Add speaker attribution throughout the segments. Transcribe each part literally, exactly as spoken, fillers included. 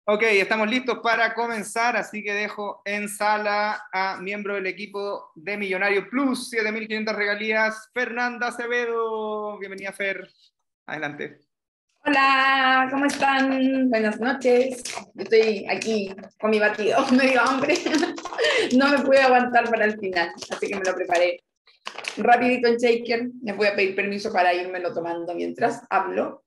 Speaker 1: Ok, estamos listos para comenzar, así que dejo en sala a miembro del equipo de Millonario Plus, siete mil quinientas regalías, Fernanda Acevedo. Bienvenida, Fer. Adelante.
Speaker 2: Hola, ¿cómo están? Buenas noches. Estoy aquí con mi batido, medio hambre. No me pude aguantar para el final, así que me lo preparé rapidito en shaker. Les voy a pedir permiso para irmelo tomando mientras hablo.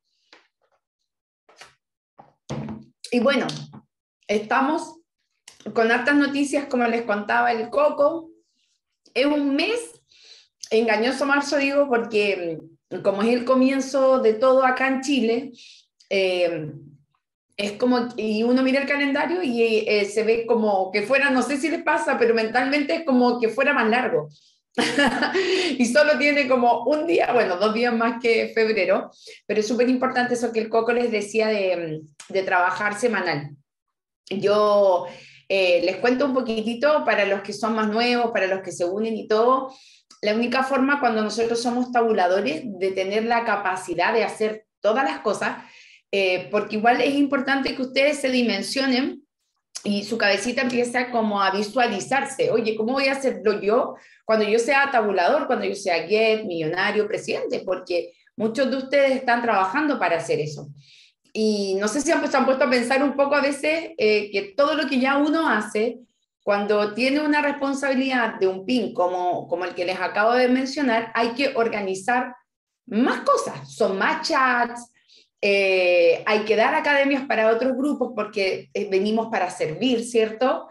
Speaker 2: Y bueno, estamos con hartas noticias, como les contaba el Coco. Es un mes engañoso marzo, digo, porque como es el comienzo de todo acá en Chile, eh, es como, y uno mira el calendario y eh, se ve como que fuera, no sé si les pasa, pero mentalmente es como que fuera más largo. Y solo tiene como un día, bueno, dos días más que febrero, pero es súper importante eso que el Coco les decía de, de trabajar semanal. Yo eh, les cuento un poquitito para los que son más nuevos, para los que se unen y todo. La única forma cuando nosotros somos tabuladores de tener la capacidad de hacer todas las cosas, eh, porque igual es importante que ustedes se dimensionen y su cabecita empieza como a visualizarse. Oye, ¿cómo voy a hacerlo yo cuando yo sea tabulador, cuando yo sea get, millonario, presidente? Porque muchos de ustedes están trabajando para hacer eso. Y no sé si han, pues, han puesto a pensar un poco a veces eh, que todo lo que ya uno hace, cuando tiene una responsabilidad de un P I N como, como el que les acabo de mencionar, hay que organizar más cosas. Son más chats, eh, hay que dar academias para otros grupos porque eh, venimos para servir, ¿cierto?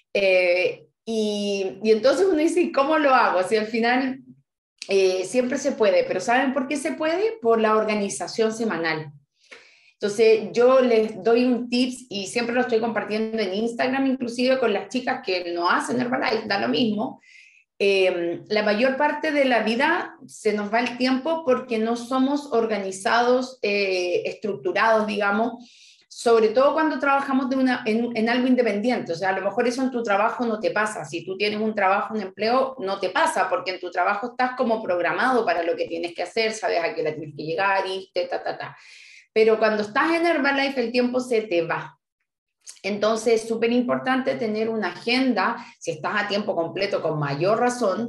Speaker 2: Eh, y, y entonces uno dice, ¿cómo lo hago? Si al final eh, siempre se puede, pero ¿saben por qué se puede? Por la organización semanal. Entonces yo les doy un tips y siempre lo estoy compartiendo en Instagram, inclusive con las chicas que no hacen Herbalife, da lo mismo. Eh, la mayor parte de la vida se nos va el tiempo porque no somos organizados, eh, estructurados, digamos, sobre todo cuando trabajamos de una, en, en algo independiente. O sea, a lo mejor eso en tu trabajo no te pasa. Si tú tienes un trabajo, un empleo, no te pasa porque en tu trabajo estás como programado para lo que tienes que hacer, sabes a qué hora tienes que llegar, irte, ta, ta, ta. Pero cuando estás en Herbalife el tiempo se te va. Entonces es súper importante tener una agenda, si estás a tiempo completo con mayor razón,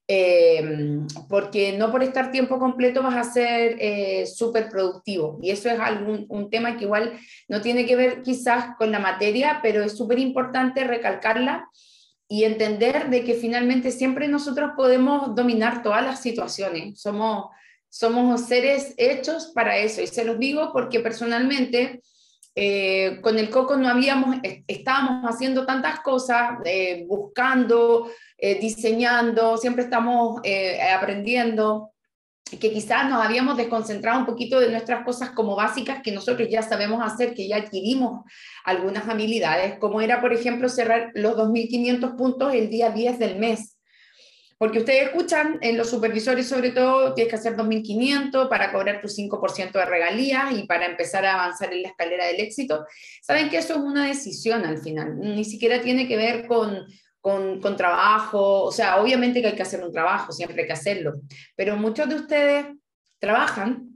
Speaker 2: eh, porque no por estar tiempo completo vas a ser eh, súper productivo. Y eso es algún, un tema que igual no tiene que ver quizás con la materia, pero es súper importante recalcarla y entender de que finalmente siempre nosotros podemos dominar todas las situaciones. Somos, somos seres hechos para eso. Y se los digo porque personalmente eh, con el Coco no habíamos, estábamos haciendo tantas cosas, eh, buscando, eh, diseñando, siempre estamos eh, aprendiendo, que quizás nos habíamos desconcentrado un poquito de nuestras cosas como básicas que nosotros ya sabemos hacer, que ya adquirimos algunas habilidades, como era, por ejemplo, cerrar los dos mil quinientos puntos el día diez del mes. Porque ustedes escuchan, en los supervisores sobre todo, tienes que hacer dos mil quinientos para cobrar tu cinco por ciento de regalías y para empezar a avanzar en la escalera del éxito. Saben que eso es una decisión al final, ni siquiera tiene que ver con, con, con trabajo, o sea, obviamente que hay que hacer un trabajo, siempre hay que hacerlo, pero muchos de ustedes trabajan,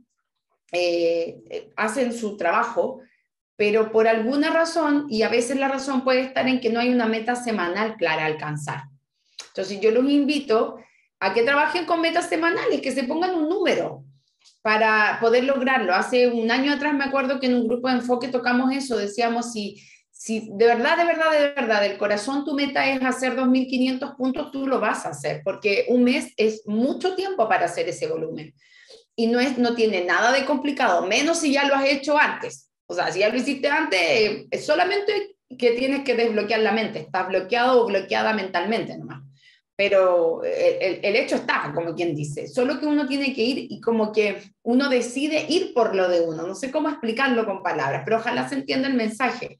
Speaker 2: eh, hacen su trabajo, pero por alguna razón, y a veces la razón puede estar en que no hay una meta semanal clara a alcanzar. Entonces yo los invito a que trabajen con metas semanales, que se pongan un número para poder lograrlo. Hace un año atrás me acuerdo que en un grupo de enfoque tocamos eso, decíamos si, si de verdad, de verdad, de verdad, del corazón tu meta es hacer dos mil quinientos puntos, tú lo vas a hacer, porque un mes es mucho tiempo para hacer ese volumen. Y no, es, no tiene nada de complicado, menos si ya lo has hecho antes. O sea, si ya lo hiciste antes, es solamente que tienes que desbloquear la mente, estás bloqueado o bloqueada mentalmente nomás. Pero el, el hecho está, como quien dice, solo que uno tiene que ir y como que uno decide ir por lo de uno, no sé cómo explicarlo con palabras, pero ojalá se entienda el mensaje.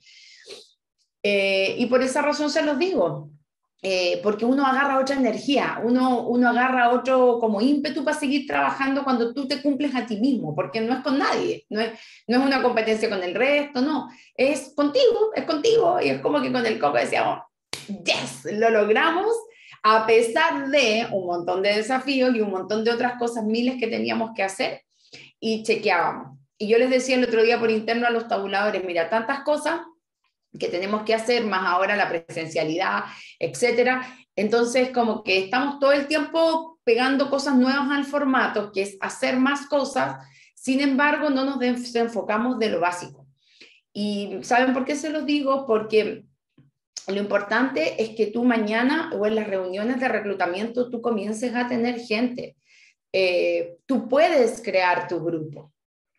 Speaker 2: Eh, y por esa razón se los digo, eh, porque uno agarra otra energía, uno, uno agarra otro como ímpetu para seguir trabajando cuando tú te cumples a ti mismo, porque no es con nadie, no es, no es una competencia con el resto, no, es contigo, es contigo, y es como que con el Coco decíamos, yes, lo logramos, a pesar de un montón de desafíos y un montón de otras cosas, miles que teníamos que hacer, y chequeábamos. Y yo les decía el otro día por interno a los tabuladores, mira, tantas cosas, que tenemos que hacer, más ahora la presencialidad, etcétera. Entonces, como que estamos todo el tiempo pegando cosas nuevas al formato, que es hacer más cosas, sin embargo, no nos desenfocamos de lo básico. Y ¿saben por qué se los digo? Porque lo importante es que tú mañana o en las reuniones de reclutamiento tú comiences a tener gente. Eh, tú puedes crear tu grupo.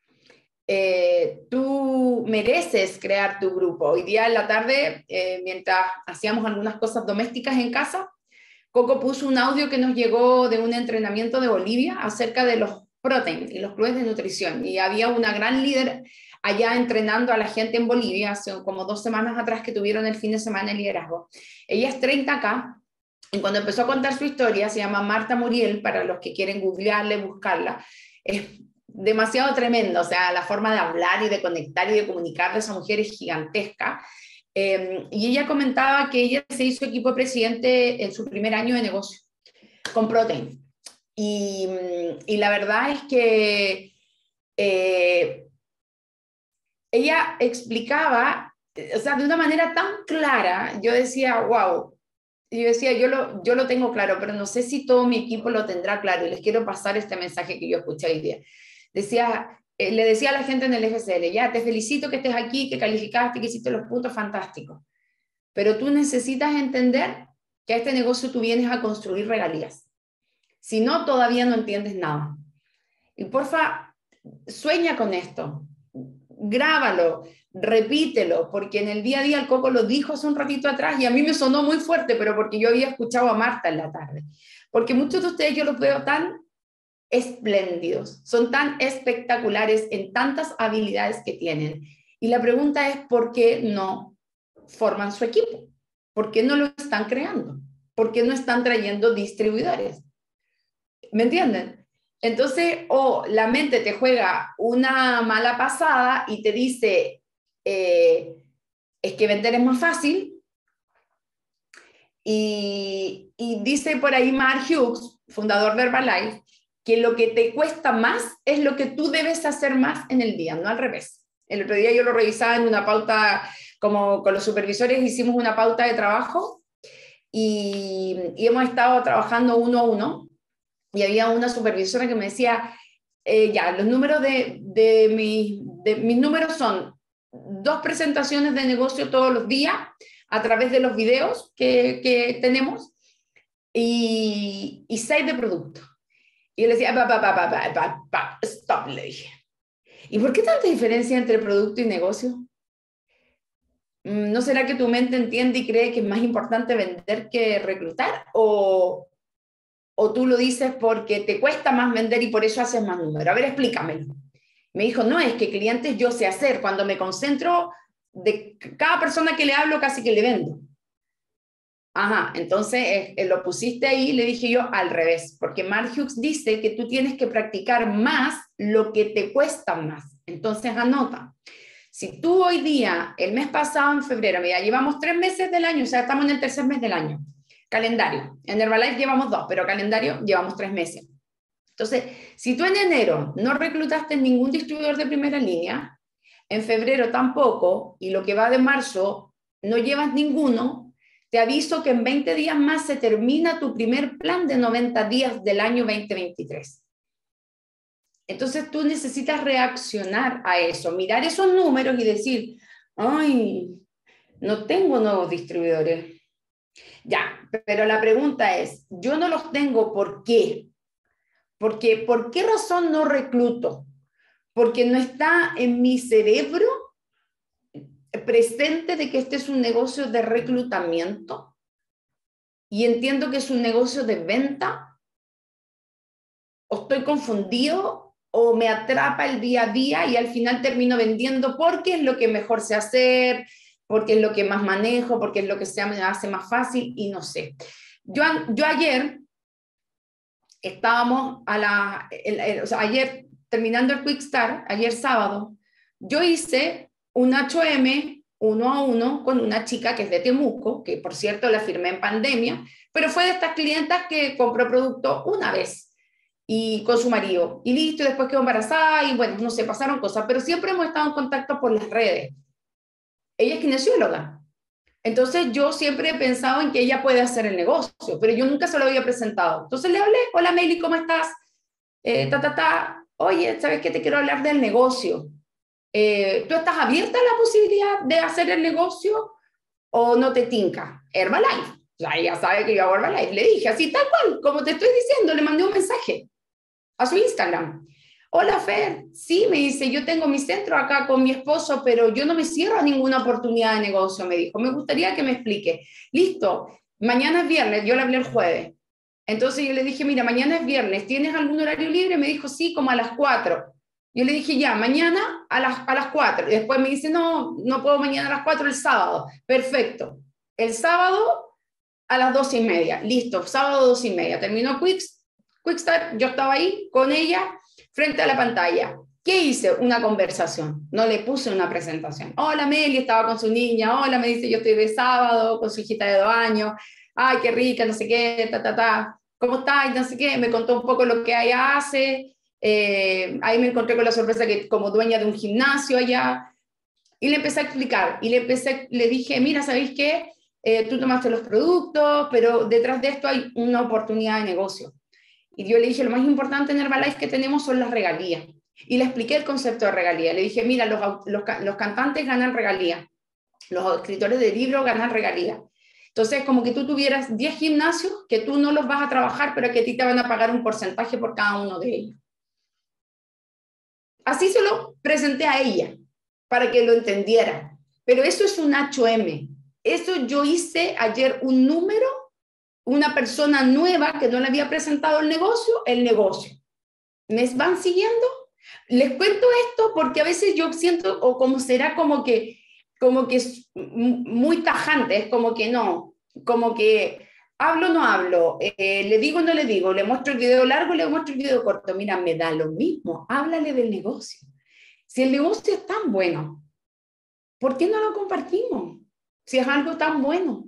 Speaker 2: Eh, tú mereces crear tu grupo. Hoy día en la tarde, eh, mientras hacíamos algunas cosas domésticas en casa, Coco puso un audio que nos llegó de un entrenamiento de Bolivia acerca de los protein y los clubes de nutrición. Y había una gran líder allá entrenando a la gente en Bolivia, hace como dos semanas atrás que tuvieron el fin de semana de liderazgo. Ella es treinta acá, y cuando empezó a contar su historia, se llama Marta Muriel, para los que quieren googlearla y buscarla, es demasiado tremenda, o sea, la forma de hablar y de conectar y de comunicar de esa mujer es gigantesca. Eh, y ella comentaba que ella se hizo equipo de presidente en su primer año de negocio, con Protein. Y, y la verdad es que eh, ella explicaba, o sea, de una manera tan clara, yo decía, wow, yo decía, yo lo, yo lo tengo claro, pero no sé si todo mi equipo lo tendrá claro, y les quiero pasar este mensaje que yo escuché hoy día. Decía, eh, le decía a la gente en el F C L, ya, te felicito que estés aquí, que calificaste, que hiciste los puntos fantásticos, pero tú necesitas entender que a este negocio tú vienes a construir regalías. Si no, todavía no entiendes nada. Y porfa, sueña con esto, grábalo, repítelo, porque en el día a día el Coco lo dijo hace un ratito atrás y a mí me sonó muy fuerte, pero porque yo había escuchado a Marta en la tarde. Porque muchos de ustedes yo los veo tan espléndidos, son tan espectaculares en tantas habilidades que tienen. Y la pregunta es, ¿por qué no forman su equipo? ¿Por qué no lo están creando? ¿Por qué no están trayendo distribuidores? ¿Me entienden? Entonces, o oh, la mente te juega una mala pasada y te dice, eh, es que vender es más fácil. Y, y dice por ahí Mark Hughes, fundador de Herbalife, que lo que te cuesta más es lo que tú debes hacer más en el día, no al revés. El otro día yo lo revisaba en una pauta, como con los supervisores hicimos una pauta de trabajo y, y hemos estado trabajando uno a uno. Y había una supervisora que me decía, eh, ya, los números de, de, mi, de mis números son dos presentaciones de negocio todos los días a través de los videos que, que tenemos y, y seis de producto. Y yo le decía, pa, pa, pa, pa, pa, pa, pa, stop, le dije. ¿Y por qué tanta diferencia entre producto y negocio? ¿No será que tu mente entiende y cree que es más importante vender que reclutar? ¿O, o tú lo dices porque te cuesta más vender y por eso haces más número? A ver, explícamelo. Me dijo, no, es que clientes yo sé hacer. Cuando me concentro, de cada persona que le hablo casi que le vendo. Ajá, entonces eh, eh, lo pusiste ahí, le dije yo al revés, porque Mark Hughes dice que tú tienes que practicar más lo que te cuesta más. Entonces anota, si tú hoy día, el mes pasado en febrero, mira, llevamos tres meses del año, o sea, estamos en el tercer mes del año, calendario, en Herbalife llevamos dos, pero calendario llevamos tres meses. Entonces, si tú en enero no reclutaste ningún distribuidor de primera línea, en febrero tampoco, y lo que va de marzo no llevas ninguno, te aviso que en veinte días más se termina tu primer plan de noventa días del año veinte veintitrés. Entonces tú necesitas reaccionar a eso, mirar esos números y decir, ay, no tengo nuevos distribuidores. Ya, pero la pregunta es, yo no los tengo, ¿por qué? Porque, ¿por qué razón no recluto? Porque no está en mi cerebro presente de que este es un negocio de reclutamiento y entiendo que es un negocio de venta, o estoy confundido o me atrapa el día a día y al final termino vendiendo porque es lo que mejor sé hacer, porque es lo que más manejo, porque es lo que se me hace más fácil y no sé. Yo, yo ayer estábamos a la, el, el, o sea, ayer terminando el Quick Start, ayer sábado, yo hice un H O M uno a uno con una chica que es de Temuco, que por cierto la firmé en pandemia, pero fue de estas clientas que compró producto una vez y con su marido, y listo, y después quedó embarazada, y bueno, no sé, pasaron cosas, pero siempre hemos estado en contacto por las redes. ella es kinesióloga. Entonces yo siempre he pensado en que ella puede hacer el negocio, pero yo nunca se lo había presentado. Entonces le hablé, hola Meli, ¿cómo estás? Eh, ta, ta, ta. Oye, ¿sabes qué? Te quiero hablar del negocio. Eh, ¿Tú estás abierta a la posibilidad de hacer el negocio o no te tinca? Herbalife. O sea, ella sabe que yo hago Herbalife. Le dije así, tal cual, como te estoy diciendo, le mandé un mensaje a su Instagram. Hola Fer, sí, me dice, yo tengo mi centro acá con mi esposo, pero yo no me cierro a ninguna oportunidad de negocio, me dijo. Me gustaría que me explique. Listo, mañana es viernes, yo le hablé el jueves. Entonces yo le dije, mira, mañana es viernes, ¿tienes algún horario libre? Me dijo, sí, como a las cuatro. Yo le dije, ya, mañana a las, a las cuatro. Y después me dice, no, no puedo mañana a las cuatro, el sábado. Perfecto. El sábado a las dos y media. Listo, sábado dos y media. Terminó Quick, Quickstart, yo estaba ahí con ella frente a la pantalla. ¿Qué hice? Una conversación. No le puse una presentación. Hola, Meli, estaba con su niña. Hola, me dice, yo estoy de sábado con su hijita de dos años. Ay, qué rica, no sé qué, ta, ta, ta. ¿Cómo está? Y no sé qué. Me contó un poco lo que ella hace. Eh, ahí me encontré con la sorpresa que como dueña de un gimnasio allá. Y le empecé a explicar. Y le, empecé, le dije, mira, ¿sabéis qué? Eh, tú tomaste los productos, pero detrás de esto hay una oportunidad de negocio. Y yo le dije, lo más importante en Herbalife que tenemos son las regalías. Y le expliqué el concepto de regalía. Le dije, mira, los, los, los cantantes ganan regalías, los escritores de libros ganan regalías. Entonces, como que tú tuvieras diez gimnasios que tú no los vas a trabajar, pero que a ti te van a pagar un porcentaje por cada uno de ellos. Así se lo presenté a ella, para que lo entendiera. Pero eso es un H M. Eso yo hice ayer un número, una persona nueva que no le había presentado el negocio, el negocio. ¿Me van siguiendo? Les cuento esto porque a veces yo siento, o como será como que, como que es muy tajante, es como que no, como que hablo o no hablo, eh, le digo o no le digo, le muestro el video largo, le muestro el video corto. Mira, me da lo mismo, háblale del negocio. Si el negocio es tan bueno, ¿por qué no lo compartimos? Si es algo tan bueno.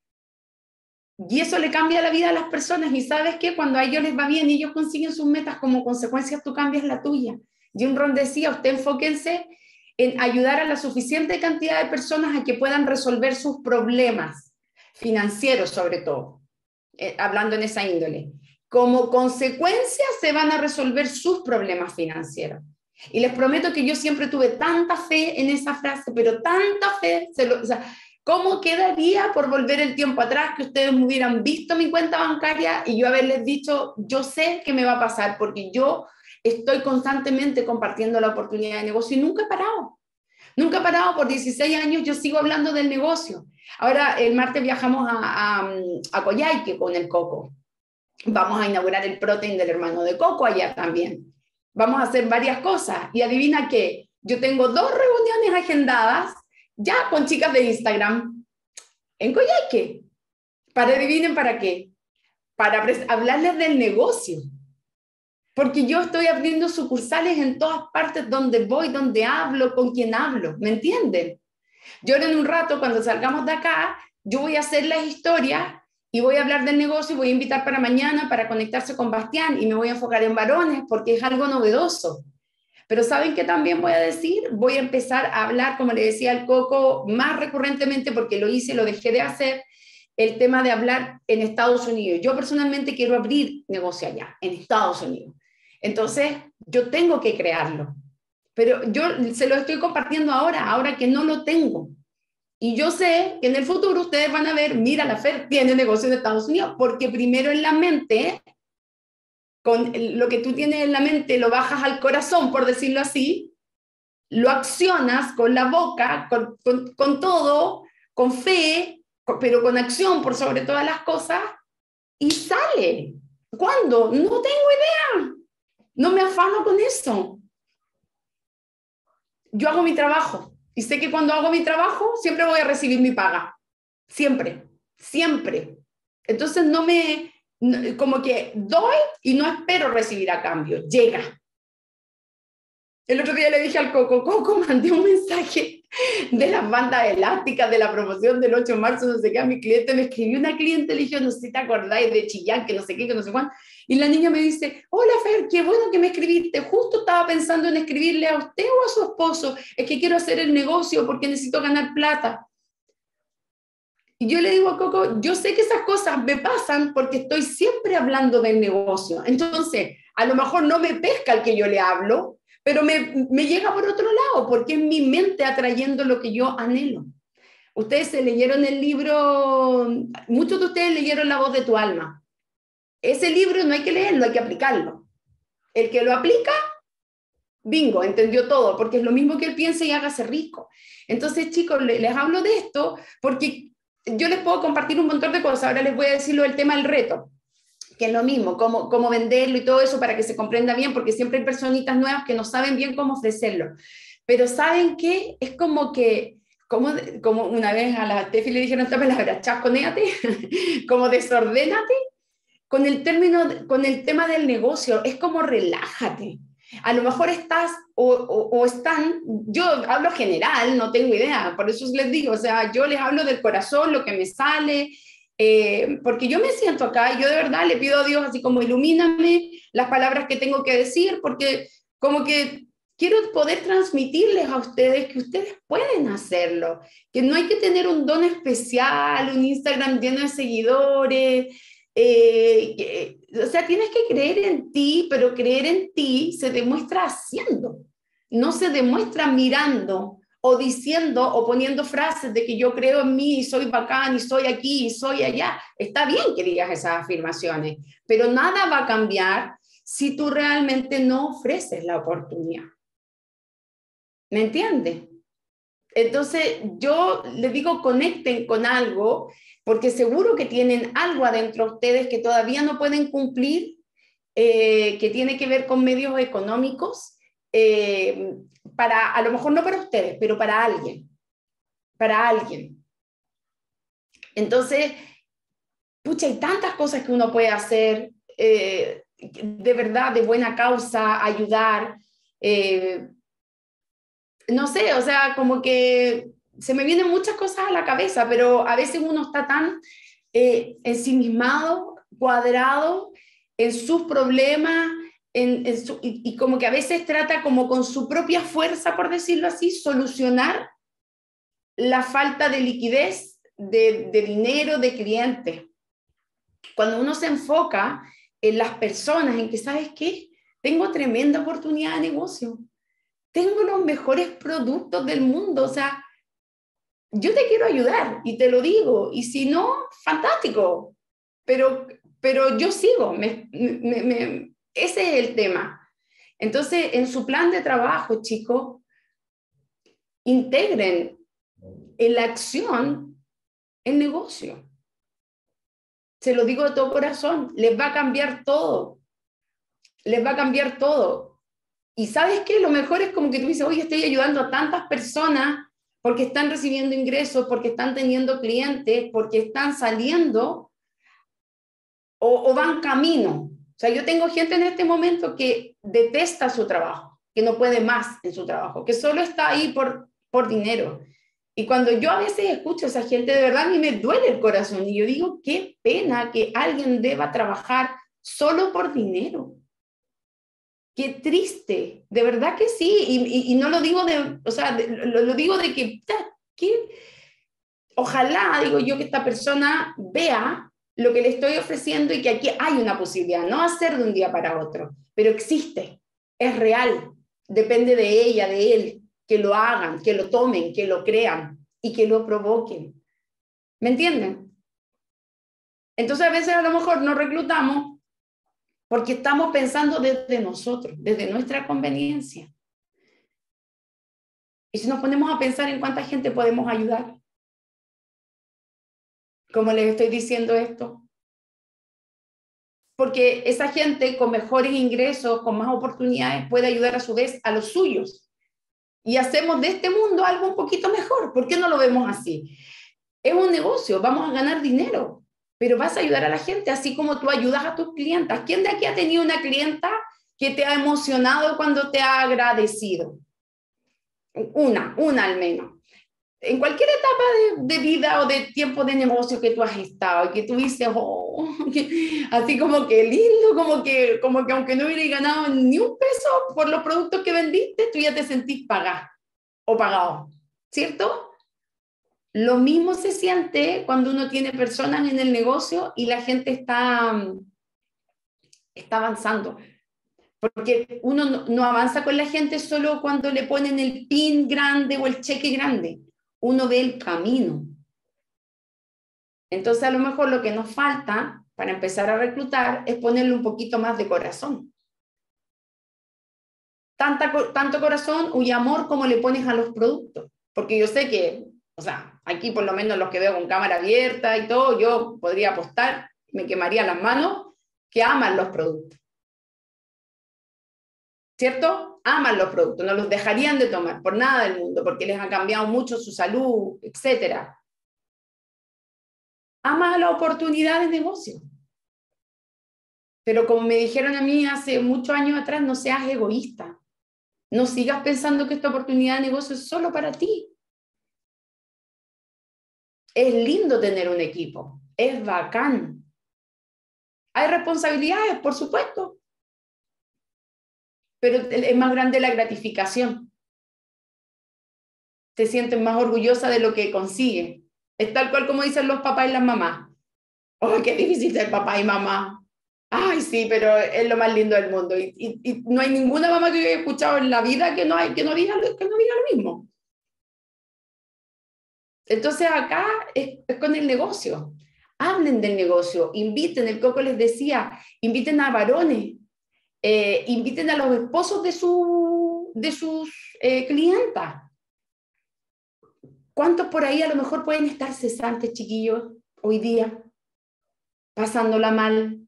Speaker 2: Y eso le cambia la vida a las personas. Y ¿sabes qué? Cuando a ellos les va bien y ellos consiguen sus metas, como consecuencia tú cambias la tuya. Jim Rohn decía, usted enfóquense en ayudar a la suficiente cantidad de personas a que puedan resolver sus problemas financieros, sobre todo, eh, hablando en esa índole. Como consecuencia se van a resolver sus problemas financieros. Y les prometo que yo siempre tuve tanta fe en esa frase, pero tanta fe, se lo, o sea, ¿cómo quedaría por volver el tiempo atrás que ustedes me hubieran visto mi cuenta bancaria y yo haberles dicho, yo sé que me va a pasar porque yo estoy constantemente compartiendo la oportunidad de negocio y nunca he parado? Nunca he parado, por dieciséis años yo sigo hablando del negocio. Ahora el martes viajamos a, a, a Coyhaique con el Coco. Vamos a inaugurar el protein del hermano de Coco allá también. Vamos a hacer varias cosas y adivina qué, yo tengo dos reuniones agendadas ya con chicas de Instagram en Coyhaique. Para adivinen para qué. Para hablarles del negocio. Porque yo estoy abriendo sucursales en todas partes donde voy, donde hablo, con quien hablo. ¿Me entienden? Yo en un rato, cuando salgamos de acá, yo voy a hacer las historias y voy a hablar del negocio y voy a invitar para mañana para conectarse con Bastián y me voy a enfocar en varones porque es algo novedoso. Pero ¿saben qué también voy a decir? Voy a empezar a hablar, como le decía al Coco, más recurrentemente porque lo hice, lo dejé de hacer, el tema de hablar en Estados Unidos. Yo personalmente quiero abrir negocio allá, en Estados Unidos. Entonces, yo tengo que crearlo. Pero yo se lo estoy compartiendo ahora, ahora que no lo tengo. Y yo sé que en el futuro ustedes van a ver, mira, la Fer tiene negocio en Estados Unidos, porque primero en la mente, con lo que tú tienes en la mente, lo bajas al corazón, por decirlo así, lo accionas con la boca, con, con, con todo, con fe, con, pero con acción por sobre todas las cosas, y sale. ¿Cuándo? No tengo idea. No me afano con eso. Yo hago mi trabajo y sé que cuando hago mi trabajo siempre voy a recibir mi paga. Siempre, siempre. Entonces no me, no, como que doy y no espero recibir a cambio. Llega. El otro día le dije al Coco, Coco, mandé un mensaje de las bandas elásticas, de la promoción del ocho de marzo, no sé qué, a mi cliente me escribió una cliente, le dije, no sé si te acordáis de Chillán, que no sé qué, que no sé cuánto, y la niña me dice, hola Fer, qué bueno que me escribiste, justo estaba pensando en escribirle a usted o a su esposo, es que quiero hacer el negocio porque necesito ganar plata. Y yo le digo a Coco, yo sé que esas cosas me pasan porque estoy siempre hablando del negocio. Entonces, a lo mejor no me pesca el que yo le hablo, pero me, me llega por otro lado, porque es mi mente atrayendo lo que yo anhelo. Ustedes se leyeron el libro, muchos de ustedes leyeron La voz de tu alma. Ese libro no hay que leerlo, hay que aplicarlo. El que lo aplica, bingo, entendió todo, porque es lo mismo que él piense y hágase rico. Entonces, chicos, les hablo de esto porque yo les puedo compartir un montón de cosas. Ahora les voy a decir lo del tema del reto, que es lo mismo, cómo, cómo venderlo y todo eso para que se comprenda bien, porque siempre hay personitas nuevas que no saben bien cómo ofrecerlo. Pero ¿saben qué? Es como que, como, como una vez a la Tefi le dijeron esta palabra, chasconéate, como desordénate, con el, término, con el tema del negocio, es como relájate. A lo mejor estás o, o, o están, yo hablo general, no tengo idea, por eso les digo, o sea, yo les hablo del corazón, lo que me sale, eh, porque yo me siento acá y yo de verdad le pido a Dios así como ilumíname las palabras que tengo que decir, porque como que quiero poder transmitirles a ustedes que ustedes pueden hacerlo, que no hay que tener un don especial, un Instagram lleno de seguidores. Eh, que, o sea, tienes que creer en ti, pero creer en ti se demuestra haciendo, no se demuestra mirando o diciendo o poniendo frases de que yo creo en mí y soy bacán y soy aquí y soy allá. Está bien que digas esas afirmaciones, pero nada va a cambiar si tú realmente no ofreces la oportunidad. ¿Me entiendes? Entonces, yo les digo, conecten con algo, porque seguro que tienen algo adentro de ustedes que todavía no pueden cumplir, eh, que tiene que ver con medios económicos, eh, para, a lo mejor no para ustedes, pero para alguien, para alguien. Entonces, pucha, hay tantas cosas que uno puede hacer, eh, de verdad, de buena causa, ayudar, eh, no sé, o sea, como que se me vienen muchas cosas a la cabeza, pero a veces uno está tan eh, ensimismado, cuadrado en sus problemas, en, en su, y, y como que a veces trata como con su propia fuerza, por decirlo así, solucionar la falta de liquidez, de, de dinero, de clientes. Cuando uno se enfoca en las personas, en que, ¿sabes qué? Tengo tremenda oportunidad de negocio. Tengo los mejores productos del mundo, o sea, yo te quiero ayudar y te lo digo, y si no, fantástico, pero, pero yo sigo, me, me, me, ese es el tema. Entonces, en su plan de trabajo, chicos, integren en la acción el negocio. Se lo digo de todo corazón, les va a cambiar todo, les va a cambiar todo. Y ¿sabes qué? Lo mejor es como que tú dices, oye, estoy ayudando a tantas personas porque están recibiendo ingresos, porque están teniendo clientes, porque están saliendo o, o van camino. O sea, yo tengo gente en este momento que detesta su trabajo, que no puede más en su trabajo, que solo está ahí por, por dinero. Y cuando yo a veces escucho a esa gente, de verdad a mí me duele el corazón. Y yo digo, qué pena que alguien deba trabajar solo por dinero. Qué triste, de verdad que sí, y, y, y no lo digo de, o sea, de, lo, lo digo de que, que, ojalá, digo yo, que esta persona vea lo que le estoy ofreciendo y que aquí hay una posibilidad, no hacer de un día para otro, pero existe, es real, depende de ella, de él, que lo hagan, que lo tomen, que lo crean y que lo provoquen. ¿Me entienden? Entonces a veces a lo mejor nos reclutamos porque estamos pensando desde nosotros, desde nuestra conveniencia. Y si nos ponemos a pensar en cuánta gente podemos ayudar, como les estoy diciendo esto, porque esa gente con mejores ingresos, con más oportunidades, puede ayudar a su vez a los suyos. Y hacemos de este mundo algo un poquito mejor. ¿Por qué no lo vemos así? Es un negocio, vamos a ganar dinero, pero vas a ayudar a la gente, así como tú ayudas a tus clientas. ¿Quién de aquí ha tenido una clienta que te ha emocionado cuando te ha agradecido? Una, una al menos. en cualquier etapa de, de vida o de tiempo de negocio que tú has estado y que tú dices, oh, que, así como que lindo, como que, como que aunque no hubieras ganado ni un peso por los productos que vendiste, tú ya te sentís pagada o pagado, ¿cierto? Lo mismo se siente cuando uno tiene personas en el negocio y la gente está, está avanzando. Porque uno no, no avanza con la gente solo cuando le ponen el pin grande o el cheque grande. Uno ve el camino. Entonces, a lo mejor lo que nos falta para empezar a reclutar es ponerle un poquito más de corazón. Tanta, tanto corazón y amor como le pones a los productos. Porque yo sé que, o sea, aquí por lo menos los que veo con cámara abierta y todo, yo podría apostar, me quemaría las manos, que aman los productos. ¿Cierto? Aman los productos, no los dejarían de tomar por nada del mundo, porque les ha cambiado mucho su salud, etcétera. Ama la oportunidad de negocio. Pero como me dijeron a mí hace muchos años atrás, no seas egoísta. No sigas pensando que esta oportunidad de negocio es solo para ti. Es lindo tener un equipo, es bacán. Hay responsabilidades, por supuesto, pero es más grande la gratificación. Te sientes más orgullosa de lo que consigues. Es tal cual como dicen los papás y las mamás. ¡Ay, qué difícil ser papá y mamá! Ay, sí, pero es lo más lindo del mundo. Y, y, y no hay ninguna mamá que yo haya escuchado en la vida que no, hay, que no, diga, que no diga lo mismo. Entonces acá es, es con el negocio. Hablen del negocio, inviten, el Coco les decía, inviten a varones, eh, inviten a los esposos de, su, de sus eh, clientas. ¿Cuántos por ahí a lo mejor pueden estar cesantes, chiquillos, hoy día? Pasándola mal.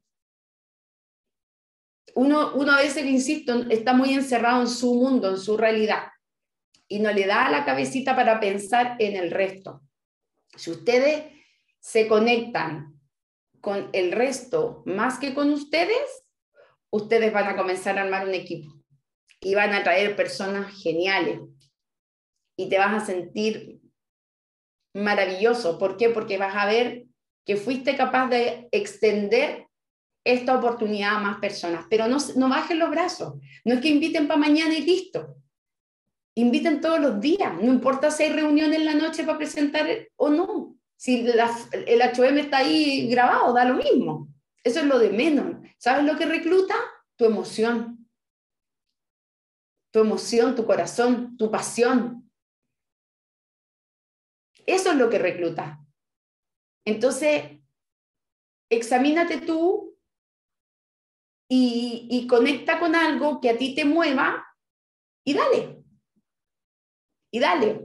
Speaker 2: Uno, uno a veces, insisto, está muy encerrado en su mundo, en su realidad, y no le da la cabecita para pensar en el resto. Si ustedes se conectan con el resto más que con ustedes, ustedes van a comenzar a armar un equipo y van a traer personas geniales y te vas a sentir maravilloso. ¿Por qué? Porque vas a ver que fuiste capaz de extender esta oportunidad a más personas, pero no, no bajen los brazos, no es que inviten para mañana y listo, inviten todos los días, no importa si hay reunión en la noche para presentar o no, si la, el H M está ahí grabado, da lo mismo, eso es lo de menos. ¿Sabes lo que recluta? Tu emoción, tu emoción, tu corazón, tu pasión, eso es lo que recluta. Entonces, examínate tú y, y conecta con algo que a ti te mueva y dale. Y dale.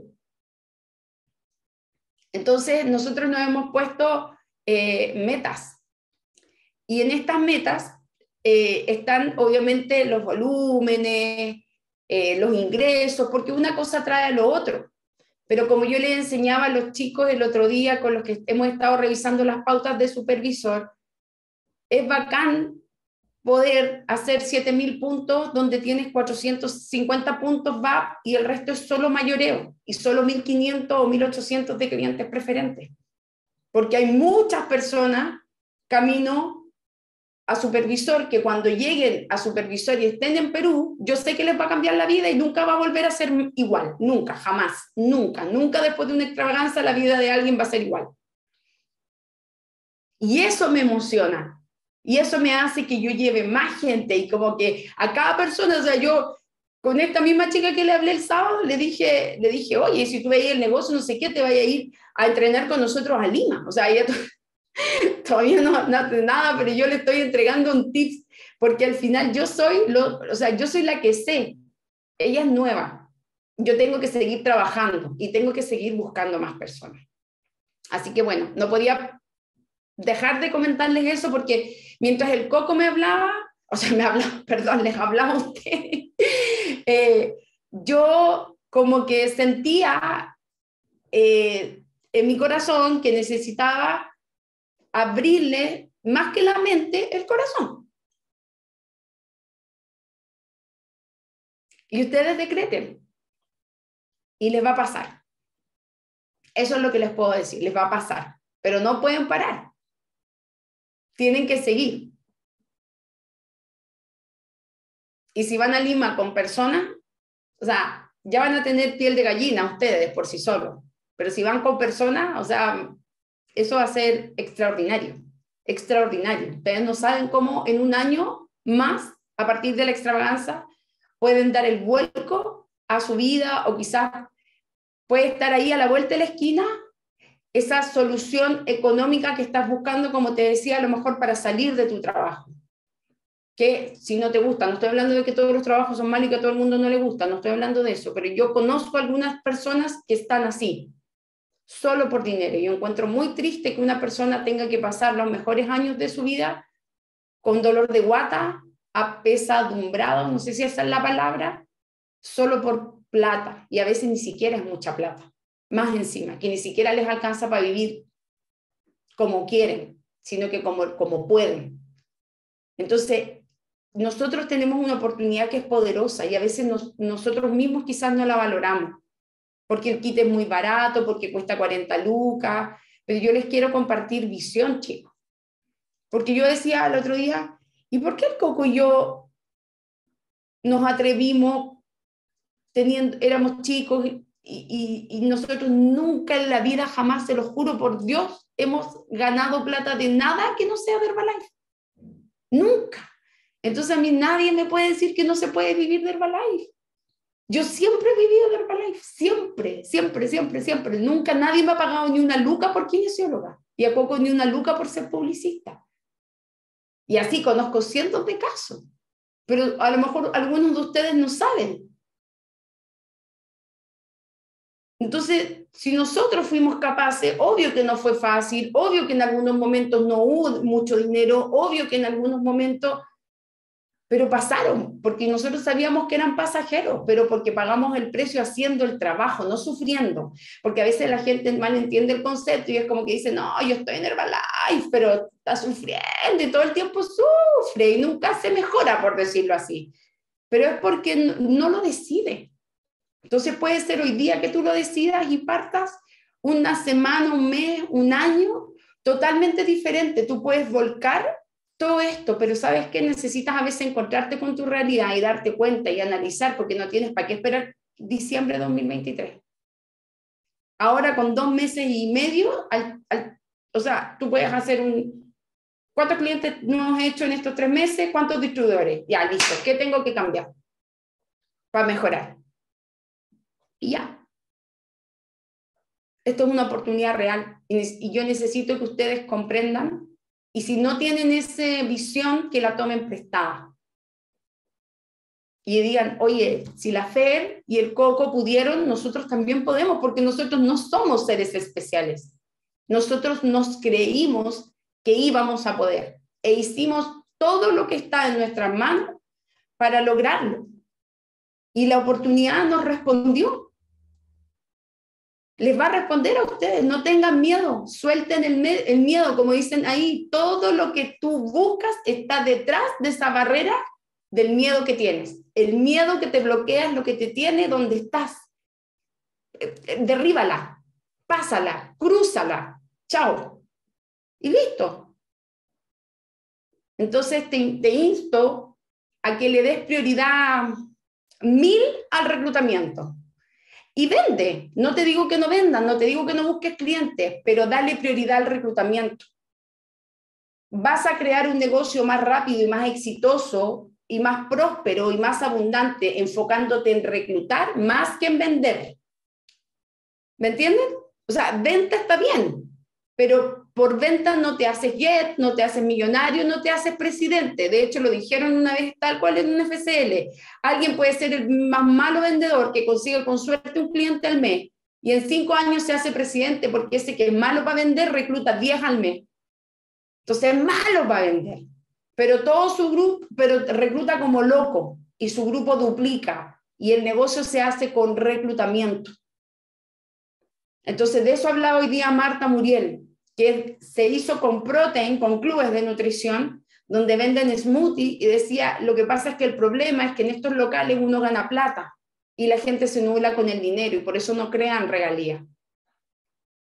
Speaker 2: Entonces, nosotros nos hemos puesto eh, metas. Y en estas metas eh, están obviamente los volúmenes, eh, los ingresos, porque una cosa trae a lo otro. Pero como yo les enseñaba a los chicos el otro día con los que hemos estado revisando las pautas de supervisor, es bacán poder hacer siete mil puntos donde tienes cuatrocientos cincuenta puntos V A P y el resto es solo mayoreo y solo mil quinientos o mil ochocientos de clientes preferentes. Porque hay muchas personas camino a supervisor que cuando lleguen a supervisor y estén en Perú, yo sé que les va a cambiar la vida y nunca va a volver a ser igual. Nunca, jamás, nunca, nunca después de una extravaganza la vida de alguien va a ser igual. Y eso me emociona. Y eso me hace que yo lleve más gente y como que a cada persona, o sea, yo con esta misma chica que le hablé el sábado, le dije, le dije, oye, si tú veis el negocio, no sé qué, te vaya a ir a entrenar con nosotros a Lima. O sea, ella todavía no, no hace nada, pero yo le estoy entregando un tips, porque al final yo soy, lo, o sea, yo soy la que sé, ella es nueva. Yo tengo que seguir trabajando y tengo que seguir buscando más personas. Así que bueno, no podía dejar de comentarles eso porque mientras el Coco me hablaba, o sea, me hablaba, perdón, les hablaba a ustedes, eh, yo como que sentía eh, en mi corazón que necesitaba abrirle más que la mente el corazón. Y ustedes decreten y les va a pasar. Eso es lo que les puedo decir, les va a pasar, pero no pueden parar. Tienen que seguir. Y si van a Lima con personas, o sea, ya van a tener piel de gallina ustedes por sí solos, pero si van con personas, o sea, eso va a ser extraordinario, extraordinario. Ustedes no saben cómo en un año más, a partir de la extravaganza, pueden dar el vuelco a su vida, o quizás puede estar ahí a la vuelta de la esquina esa solución económica que estás buscando, como te decía, a lo mejor para salir de tu trabajo. Que si no te gusta, no estoy hablando de que todos los trabajos son malos y que a todo el mundo no le gusta, no estoy hablando de eso, pero yo conozco algunas personas que están así, solo por dinero. Yo encuentro muy triste que una persona tenga que pasar los mejores años de su vida con dolor de guata, apesadumbrado, no sé si esa es la palabra, solo por plata, y a veces ni siquiera es mucha plata, más encima, que ni siquiera les alcanza para vivir como quieren, sino que como, como pueden. Entonces, nosotros tenemos una oportunidad que es poderosa y a veces nos, nosotros mismos quizás no la valoramos, porque el kit es muy barato, porque cuesta cuarenta lucas, pero yo les quiero compartir visión, chicos. Porque yo decía el otro día, ¿y por qué el Coco y yo nos atrevimos, teniendo, éramos chicos, y, y, y nosotros nunca en la vida, jamás, se lo juro por Dios, hemos ganado plata de nada que no sea de Herbalife? Nunca. Entonces a mí nadie me puede decir que no se puede vivir de Herbalife. Yo siempre he vivido de Herbalife, siempre, siempre, siempre, siempre. Nunca nadie me ha pagado ni una luca por kinesióloga, y a Coco ni una luca por ser publicista. Y así conozco cientos de casos, pero a lo mejor algunos de ustedes no saben. Entonces, si nosotros fuimos capaces, obvio que no fue fácil, obvio que en algunos momentos no hubo mucho dinero, obvio que en algunos momentos, pero pasaron, porque nosotros sabíamos que eran pasajeros, pero porque pagamos el precio haciendo el trabajo, no sufriendo, porque a veces la gente mal entiende el concepto y es como que dice, no, yo estoy en Herbalife, pero está sufriendo y todo el tiempo sufre y nunca se mejora, por decirlo así, pero es porque no, no lo decide. Entonces puede ser hoy día que tú lo decidas y partas una semana, un mes, un año, totalmente diferente. Tú puedes volcar todo esto, pero ¿sabes qué? Necesitas a veces encontrarte con tu realidad y darte cuenta y analizar, porque no tienes para qué esperar diciembre de dos mil veintitrés. Ahora con dos meses y medio, al, al, o sea, tú puedes hacer un... ¿Cuántos clientes no hemos hecho en estos tres meses? ¿Cuántos distribuidores? Ya, listo. ¿Qué tengo que cambiar para mejorar? Y ya. Esto es una oportunidad real y yo necesito que ustedes comprendan, y si no tienen esa visión, que la tomen prestada. Y digan, oye, si la Fer y el Coco pudieron, nosotros también podemos, porque nosotros no somos seres especiales. Nosotros nos creímos que íbamos a poder e hicimos todo lo que está en nuestras manos para lograrlo. Y la oportunidad nos respondió. Les va a responder a ustedes, no tengan miedo, suelten el, el miedo, como dicen ahí, todo lo que tú buscas está detrás de esa barrera del miedo que tienes. El miedo que te bloquea es lo que te tiene donde estás. Derríbala, pásala, crúzala, chao. Y listo. Entonces te, te insto a que le des prioridad mil al reclutamiento. Y vende, no te digo que no vendas, no te digo que no busques clientes, pero dale prioridad al reclutamiento. Vas a crear un negocio más rápido y más exitoso y más próspero y más abundante enfocándote en reclutar más que en vender. ¿Me entienden? O sea, venta está bien, pero por venta no te haces jet, no te haces millonario, no te haces presidente. De hecho, lo dijeron una vez tal cual en un F C L. Alguien puede ser el más malo vendedor que consigue con suerte un cliente al mes y en cinco años se hace presidente porque ese que es malo para vender recluta diez al mes. Entonces es malo para vender, pero todo su grupo, pero recluta como loco y su grupo duplica y el negocio se hace con reclutamiento. Entonces de eso hablaba hoy día Marta Muriel, que se hizo con Protein, con clubes de nutrición, donde venden smoothies, y decía, lo que pasa es que el problema es que en estos locales uno gana plata y la gente se nubla con el dinero y por eso no crean regalías.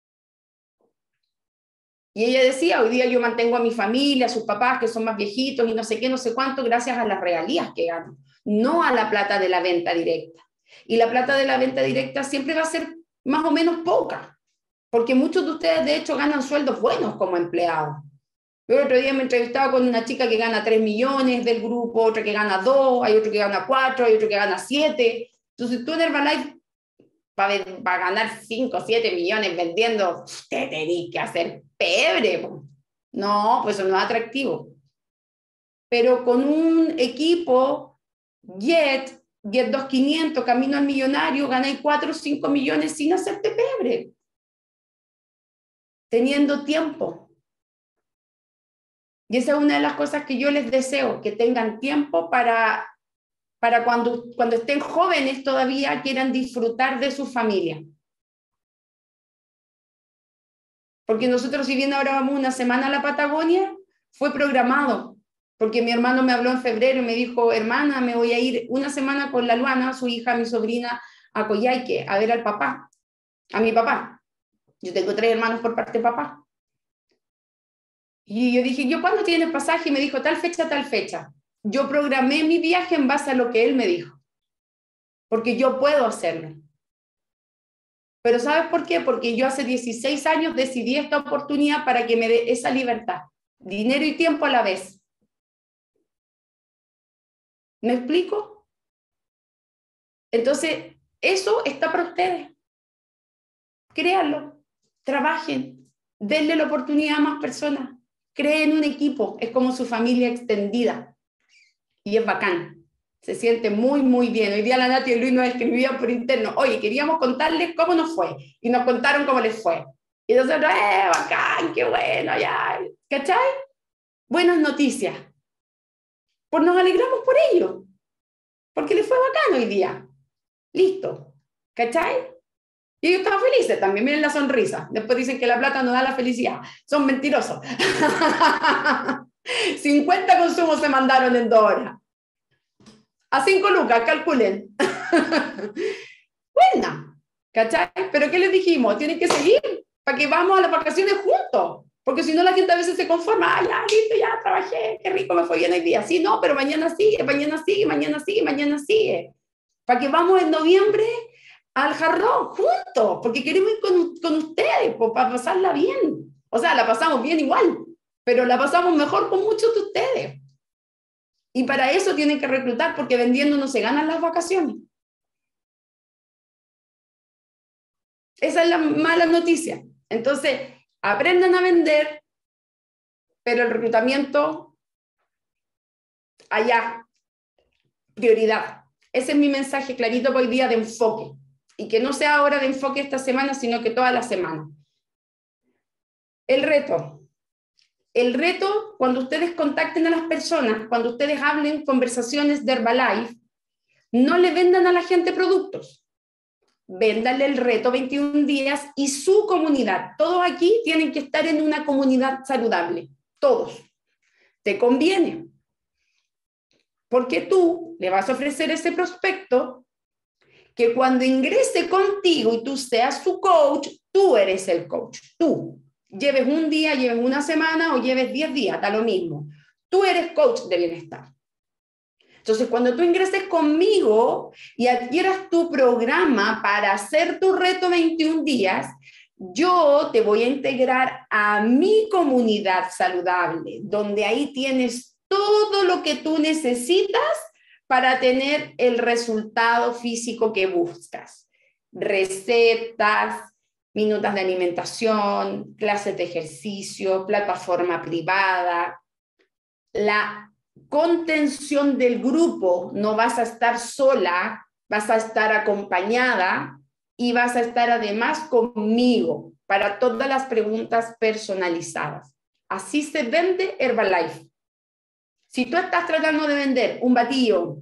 Speaker 2: Y ella decía, hoy día yo mantengo a mi familia, a sus papás que son más viejitos y no sé qué, no sé cuánto, gracias a las regalías que gano, no a la plata de la venta directa. Y la plata de la venta directa siempre va a ser más o menos poca, porque muchos de ustedes de hecho ganan sueldos buenos como empleados. Yo el otro día me entrevistaba con una chica que gana tres millones del grupo, otra que gana dos, hay otro que gana cuatro, hay otro que gana siete. Entonces tú en Herbalife, para, para ganar cinco, siete millones vendiendo, te tenés que hacer pebre. No, pues eso no es atractivo. Pero con un equipo Jet, Jet dos mil quinientos, Camino al Millonario, ganáis cuatro o cinco millones sin hacerte pebre. Teniendo tiempo. Y esa es una de las cosas que yo les deseo, que tengan tiempo para, para cuando, cuando estén jóvenes todavía quieran disfrutar de su familia. Porque nosotros, si bien ahora vamos una semana a la Patagonia, fue programado. Porque mi hermano me habló en febrero y me dijo, hermana, me voy a ir una semana con la Luana, su hija, mi sobrina, a Coyhaique, a ver al papá, a mi papá. Yo tengo tres hermanos por parte de papá. Y yo dije, ¿yo cuándo tienes pasaje? Y me dijo, tal fecha, tal fecha. Yo programé mi viaje en base a lo que él me dijo. Porque yo puedo hacerlo. Pero ¿sabes por qué? Porque yo hace dieciséis años decidí esta oportunidad para que me dé esa libertad. Dinero y tiempo a la vez. ¿Me explico? Entonces, eso está para ustedes. Créanlo. Trabajen. Denle la oportunidad a más personas. Creen un equipo. Es como su familia extendida. Y es bacán. Se siente muy, muy bien. Hoy día la Nati y Luis nos escribían por interno. Oye, queríamos contarles cómo nos fue. Y nos contaron cómo les fue. Y nosotros, ¡eh, bacán! ¡Qué bueno! Ya. ¿Cachai? Buenas noticias. Pues nos alegramos por ello. Porque les fue bacán hoy día. Listo. ¿Cachai? Y ellos estaban felices también. Miren la sonrisa. Después dicen que la plata no da la felicidad. Son mentirosos. cincuenta consumos se mandaron en dos horas. A cinco lucas, calculen. Buena, ¿cachai? Pero ¿qué les dijimos? Tienen que seguir para que vamos a las vacaciones juntos. Porque si no, la gente a veces se conforma. Ah, ya, listo, ya trabajé, qué rico, me fue bien el día. Sí, no, pero mañana sigue, mañana sigue, mañana sigue, mañana sigue. Para que vamos en noviembre al Hard Rock juntos, porque queremos ir con, con ustedes, pues, para pasarla bien. O sea, la pasamos bien igual, pero la pasamos mejor con muchos de ustedes. Y para eso tienen que reclutar, porque vendiendo no se ganan las vacaciones. Esa es la mala noticia. Entonces, aprendan a vender, pero el reclutamiento, allá, prioridad. Ese es mi mensaje clarito para hoy día de enfoque. Y que no sea ahora de enfoque esta semana, sino que toda la semana. El reto. El reto, cuando ustedes contacten a las personas, cuando ustedes hablen conversaciones de Herbalife, no le vendan a la gente productos. Véndanle el reto veintiún días y su comunidad. Todos aquí tienen que estar en una comunidad saludable. Todos. Te conviene. Porque tú le vas a ofrecer ese prospecto que cuando ingrese contigo y tú seas su coach, tú eres el coach. Tú. Lleves un día, lleves una semana o lleves diez días, da lo mismo. Tú eres coach de bienestar. Entonces, cuando tú ingreses conmigo y adquieras tu programa para hacer tu reto veintiún días, yo te voy a integrar a mi comunidad saludable, donde ahí tienes todo lo que tú necesitas para tener el resultado físico que buscas. Recetas, minutas de alimentación, clases de ejercicio, plataforma privada, la contención del grupo. No vas a estar sola, vas a estar acompañada y vas a estar además conmigo para todas las preguntas personalizadas. Así se vende Herbalife. Si tú estás tratando de vender un batido,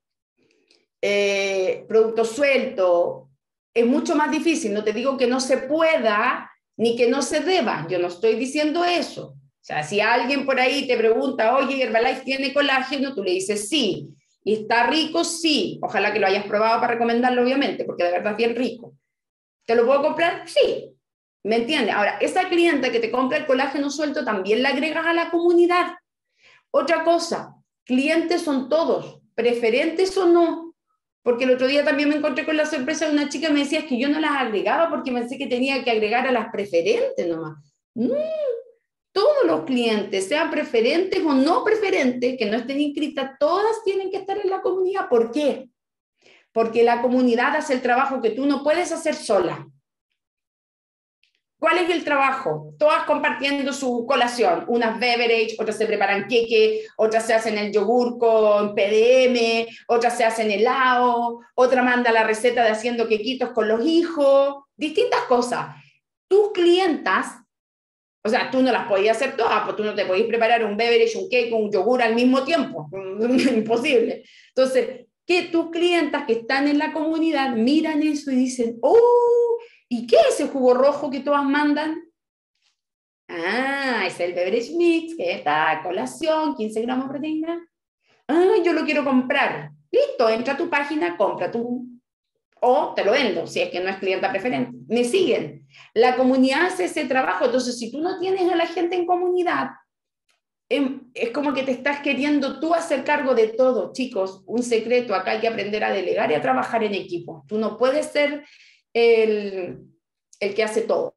Speaker 2: eh, producto suelto, es mucho más difícil. No te digo que no se pueda ni que no se deba. Yo no estoy diciendo eso. O sea, si alguien por ahí te pregunta, oye, Herbalife tiene colágeno, tú le dices sí. ¿Y está rico? Sí. Ojalá que lo hayas probado para recomendarlo, obviamente, porque de verdad es bien rico. ¿Te lo puedo comprar? Sí. ¿Me entiendes? Ahora, esa clienta que te compra el colágeno suelto también la agregas a la comunidad. Otra cosa, clientes son todos, preferentes o no. Porque el otro día también me encontré con la sorpresa de una chica que me decía que yo no las agregaba porque pensé que tenía que agregar a las preferentes nomás. No, todos los clientes, sean preferentes o no preferentes, que no estén inscritas, todas tienen que estar en la comunidad. ¿Por qué? Porque la comunidad hace el trabajo que tú no puedes hacer sola. ¿Cuál es el trabajo? Todas compartiendo su colación. Unas beverage, otras se preparan queque, otras se hacen el yogur con P D M, otras se hacen helado, otra manda la receta de haciendo quequitos con los hijos, distintas cosas. Tus clientas, o sea, tú no las podías hacer todas, pues tú no te podías preparar un beverage, un cake, un yogur al mismo tiempo. Imposible. Entonces, que tus clientas que están en la comunidad miran eso y dicen, ¡oh! ¿Y qué es ese jugo rojo que todas mandan? Ah, es el beverage mix, que está colación, quince gramos de proteína. Ah, yo lo quiero comprar. Listo, entra a tu página, compra tu... O te lo vendo, si es que no es clienta preferente. Me siguen. La comunidad hace ese trabajo. Entonces, si tú no tienes a la gente en comunidad, es como que te estás queriendo tú hacer cargo de todo. Chicos, un secreto, acá hay que aprender a delegar y a trabajar en equipo. Tú no puedes ser el, el que hace todo.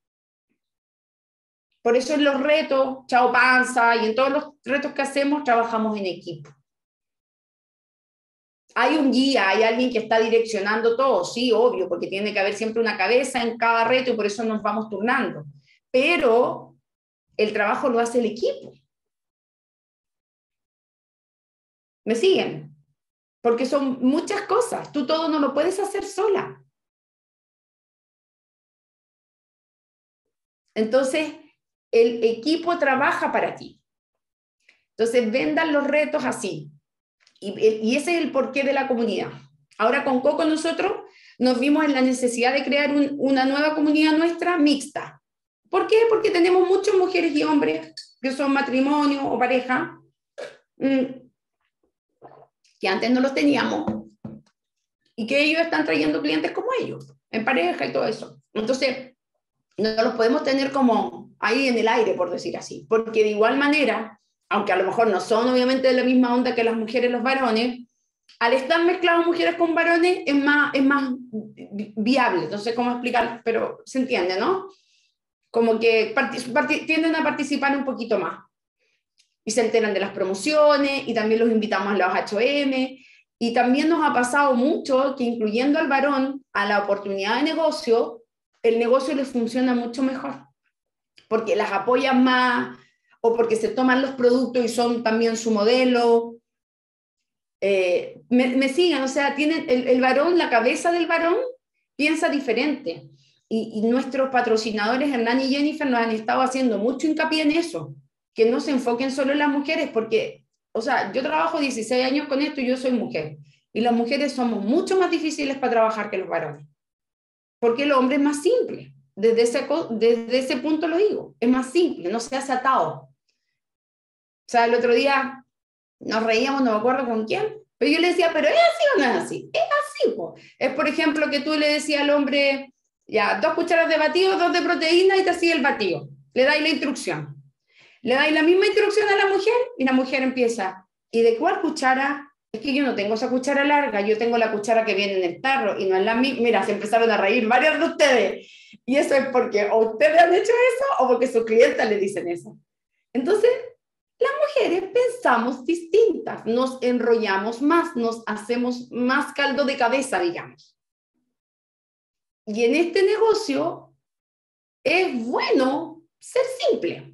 Speaker 2: Por eso en los retos, Chao Panza, y en todos los retos que hacemos, trabajamos en equipo. Hay un guía, hay alguien que está direccionando todo, sí, obvio, porque tiene que haber siempre una cabeza en cada reto y por eso nos vamos turnando. Pero el trabajo lo hace el equipo. ¿Me siguen? Porque son muchas cosas. Tú todo no lo puedes hacer sola. Entonces, el equipo trabaja para ti. Entonces, vendan los retos así. Y, y ese es el porqué de la comunidad. Ahora con Coco nosotros nos vimos en la necesidad de crear un, una nueva comunidad nuestra mixta. ¿Por qué? Porque tenemos muchas mujeres y hombres que son matrimonio o pareja, que antes no los teníamos, y que ellos están trayendo clientes como ellos, en pareja y todo eso. Entonces, no los podemos tener como ahí en el aire, por decir así, porque de igual manera, aunque a lo mejor no son obviamente de la misma onda que las mujeres y los varones, al estar mezclados mujeres con varones es más, es más viable, no sé cómo explicar, pero se entiende, ¿no? Como que tienden a participar un poquito más. Y se enteran de las promociones, y también los invitamos a los H and M, y también nos ha pasado mucho que incluyendo al varón a la oportunidad de negocio, el negocio les funciona mucho mejor, porque las apoyan más, o porque se toman los productos y son también su modelo. Eh, me, me sigan, o sea, tienen el, el varón, la cabeza del varón piensa diferente, y, y nuestros patrocinadores Hernán y Jennifer nos han estado haciendo mucho hincapié en eso, que no se enfoquen solo en las mujeres, porque, o sea, yo trabajo dieciséis años con esto y yo soy mujer, y las mujeres somos mucho más difíciles para trabajar que los varones, porque el hombre es más simple, desde ese, desde ese punto lo digo, es más simple, no se hace atado. O sea, el otro día nos reíamos, no me acuerdo con quién, pero yo le decía, ¿pero es así o no es así? Es así, po. Es por ejemplo que tú le decías al hombre, ya, dos cucharas de batido, dos de proteína y te hacía el batido, le dais la instrucción. Le dais la misma instrucción a la mujer y la mujer empieza, ¿y de cuál cuchara? Es que yo no tengo esa cuchara larga, yo tengo la cuchara que viene en el tarro y no es la misma. Mira, se empezaron a reír varios de ustedes. Y eso es porque o ustedes han hecho eso o porque sus clientes le dicen eso. Entonces, las mujeres pensamos distintas, nos enrollamos más, nos hacemos más caldo de cabeza, digamos. Y en este negocio es bueno ser simple.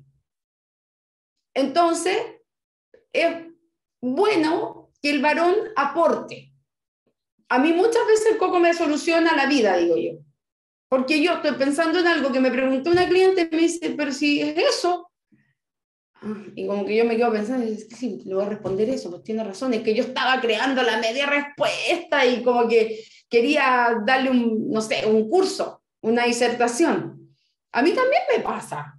Speaker 2: Entonces, es bueno que el varón aporte. A mí muchas veces el Coco me soluciona la vida, digo yo. Porque yo estoy pensando en algo que me preguntó una cliente y me dice, pero si es eso. Y como que yo me quedo pensando, es que sí, le voy a responder eso, pues tiene razón. Es que yo estaba creando la media respuesta y como que quería darle un, no sé, un curso, una disertación. A mí también me pasa.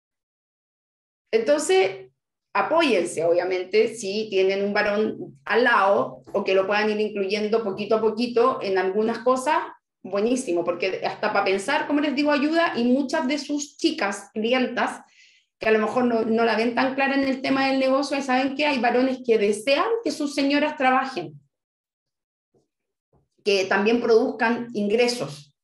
Speaker 2: Entonces, apóyense, obviamente, si tienen un varón al lado o que lo puedan ir incluyendo poquito a poquito en algunas cosas, buenísimo, porque hasta para pensar, como les digo, ayuda, y muchas de sus chicas, clientas, que a lo mejor no, no la ven tan clara en el tema del negocio, saben que hay varones que desean que sus señoras trabajen, que también produzcan ingresos.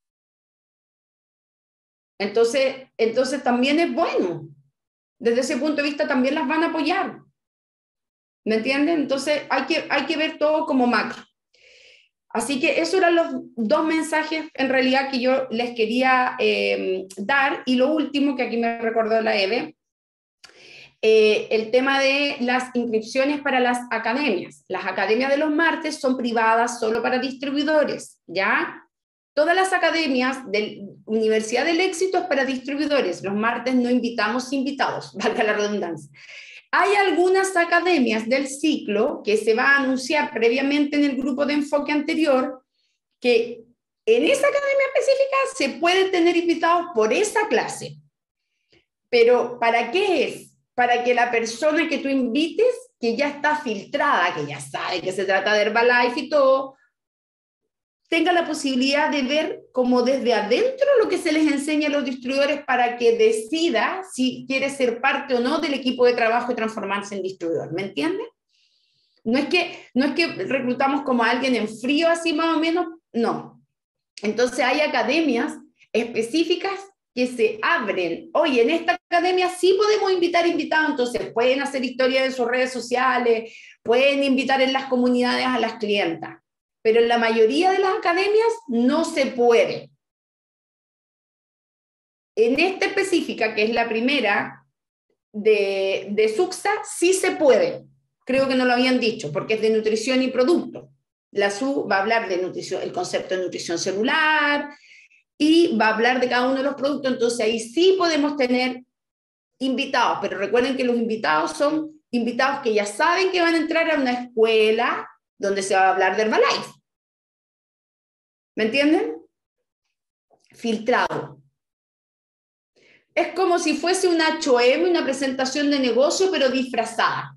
Speaker 2: Entonces, entonces también es bueno. Desde ese punto de vista también las van a apoyar. ¿Me entienden? Entonces hay que, hay que ver todo como macro. Así que esos eran los dos mensajes en realidad que yo les quería eh, dar. Y lo último, que aquí me recordó la Eve, eh, el tema de las inscripciones para las academias. Las academias de los martes son privadas solo para distribuidores, ¿ya? Todas las academias de Universidad del Éxito es para distribuidores. Los martes no invitamos invitados, valga la redundancia. Hay algunas academias del ciclo que se va a anunciar previamente en el grupo de enfoque anterior, que en esa academia específica se puede tener invitados por esa clase. Pero ¿para qué es? Para que la persona que tú invites, que ya está filtrada, que ya sabe que se trata de Herbalife y todo, tenga la posibilidad de ver como desde adentro lo que se les enseña a los distribuidores para que decida si quiere ser parte o no del equipo de trabajo y transformarse en distribuidor. ¿Me entienden? No es que, no es que reclutamos como a alguien en frío, así más o menos, no. Entonces hay academias específicas que se abren. Oye, en esta academia sí podemos invitar invitados, entonces pueden hacer historias en sus redes sociales, pueden invitar en las comunidades a las clientas. Pero en la mayoría de las academias no se puede. En esta específica, que es la primera de, de Suxa, sí se puede. Creo que no lo habían dicho, porque es de nutrición y producto. La S U va a hablar de nutrición, el concepto de nutrición celular, y va a hablar de cada uno de los productos, entonces ahí sí podemos tener invitados, pero recuerden que los invitados son invitados que ya saben que van a entrar a una escuela donde se va a hablar de Herbalife. ¿Me entienden? Filtrado. Es como si fuese una H O M, una presentación de negocio, pero disfrazada.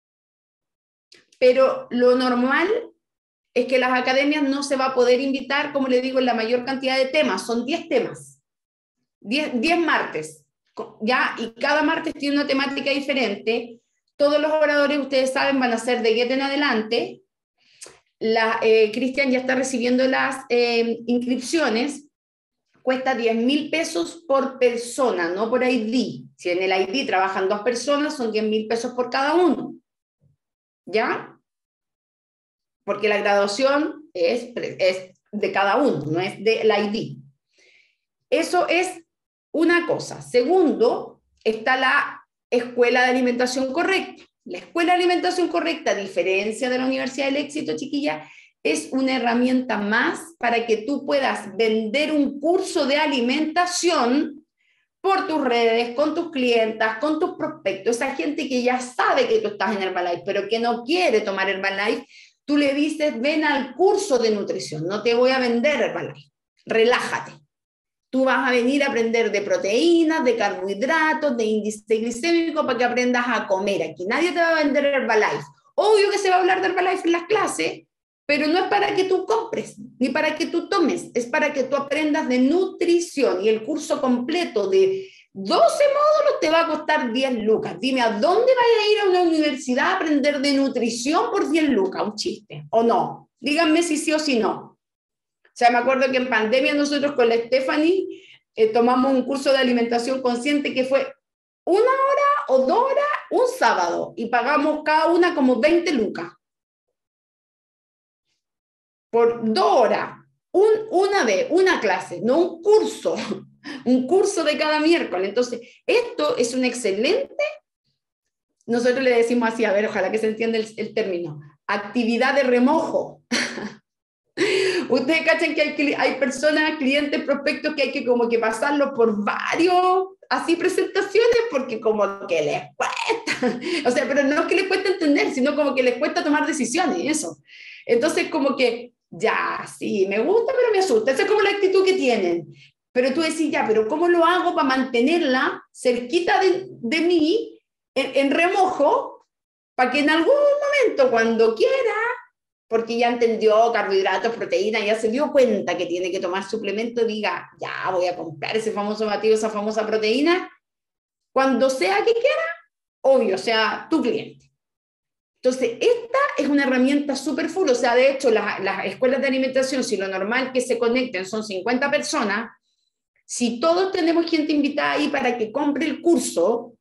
Speaker 2: Pero lo normal es que las academias no se va a poder invitar, como les digo, en la mayor cantidad de temas. Son diez temas, diez martes, ¿ya? Y cada martes tiene una temática diferente. Todos los oradores, ustedes saben, van a ser de Get en adelante. La, eh, Cristian ya está recibiendo las eh, inscripciones. Cuesta diez mil pesos por persona, no por I D. Si en el I D trabajan dos personas, son diez mil pesos por cada uno. ¿Ya? Porque la graduación es, es de cada uno, no es del I D. Eso es una cosa. Segundo, está la Escuela de Alimentación Correcta. La Escuela de Alimentación Correcta, a diferencia de la Universidad del Éxito, chiquilla, es una herramienta más para que tú puedas vender un curso de alimentación por tus redes, con tus clientas, con tus prospectos. Esa gente que ya sabe que tú estás en Herbalife, pero que no quiere tomar Herbalife, tú le dices, ven al curso de nutrición, no te voy a vender Herbalife, relájate. Tú vas a venir a aprender de proteínas, de carbohidratos, de índice glicémico para que aprendas a comer. Aquí nadie te va a vender Herbalife. Obvio que se va a hablar de Herbalife en las clases, pero no es para que tú compres, ni para que tú tomes, es para que tú aprendas de nutrición. Y el curso completo de doce módulos te va a costar diez lucas. Dime, ¿a dónde vas a ir a una universidad a aprender de nutrición por diez lucas? Un chiste, ¿o no? Díganme si sí o si no. O sea, me acuerdo que en pandemia nosotros con la Stephanie eh, tomamos un curso de alimentación consciente que fue una hora o dos horas un sábado y pagamos cada una como veinte lucas. Por dos horas, un, una vez, una clase, no un curso, un curso de cada miércoles. Entonces, esto es un excelente, nosotros le decimos así, a ver, ojalá que se entienda el, el término, actividad de remojo. Ustedes cachan que hay, hay personas, clientes, prospectos que hay que como que pasarlo por varios, así presentaciones, porque como que les cuesta, o sea, pero no es que les cuesta entender, sino como que les cuesta tomar decisiones, eso. Entonces como que, ya, sí, me gusta, pero me asusta, esa es como la actitud que tienen. Pero tú decís, ya, pero ¿cómo lo hago para mantenerla cerquita de, de mí, en, en remojo, para que en algún momento, cuando quiera, porque ya entendió carbohidratos, proteínas, ya se dio cuenta que tiene que tomar suplemento, diga, ya voy a comprar ese famoso batido, esa famosa proteína, cuando sea que quiera, obvio, sea tu cliente. Entonces, esta es una herramienta súper full, o sea, de hecho, las, las escuelas de alimentación, si lo normal que se conecten son cincuenta personas, si todos tenemos gente invitada ahí para que compre el curso,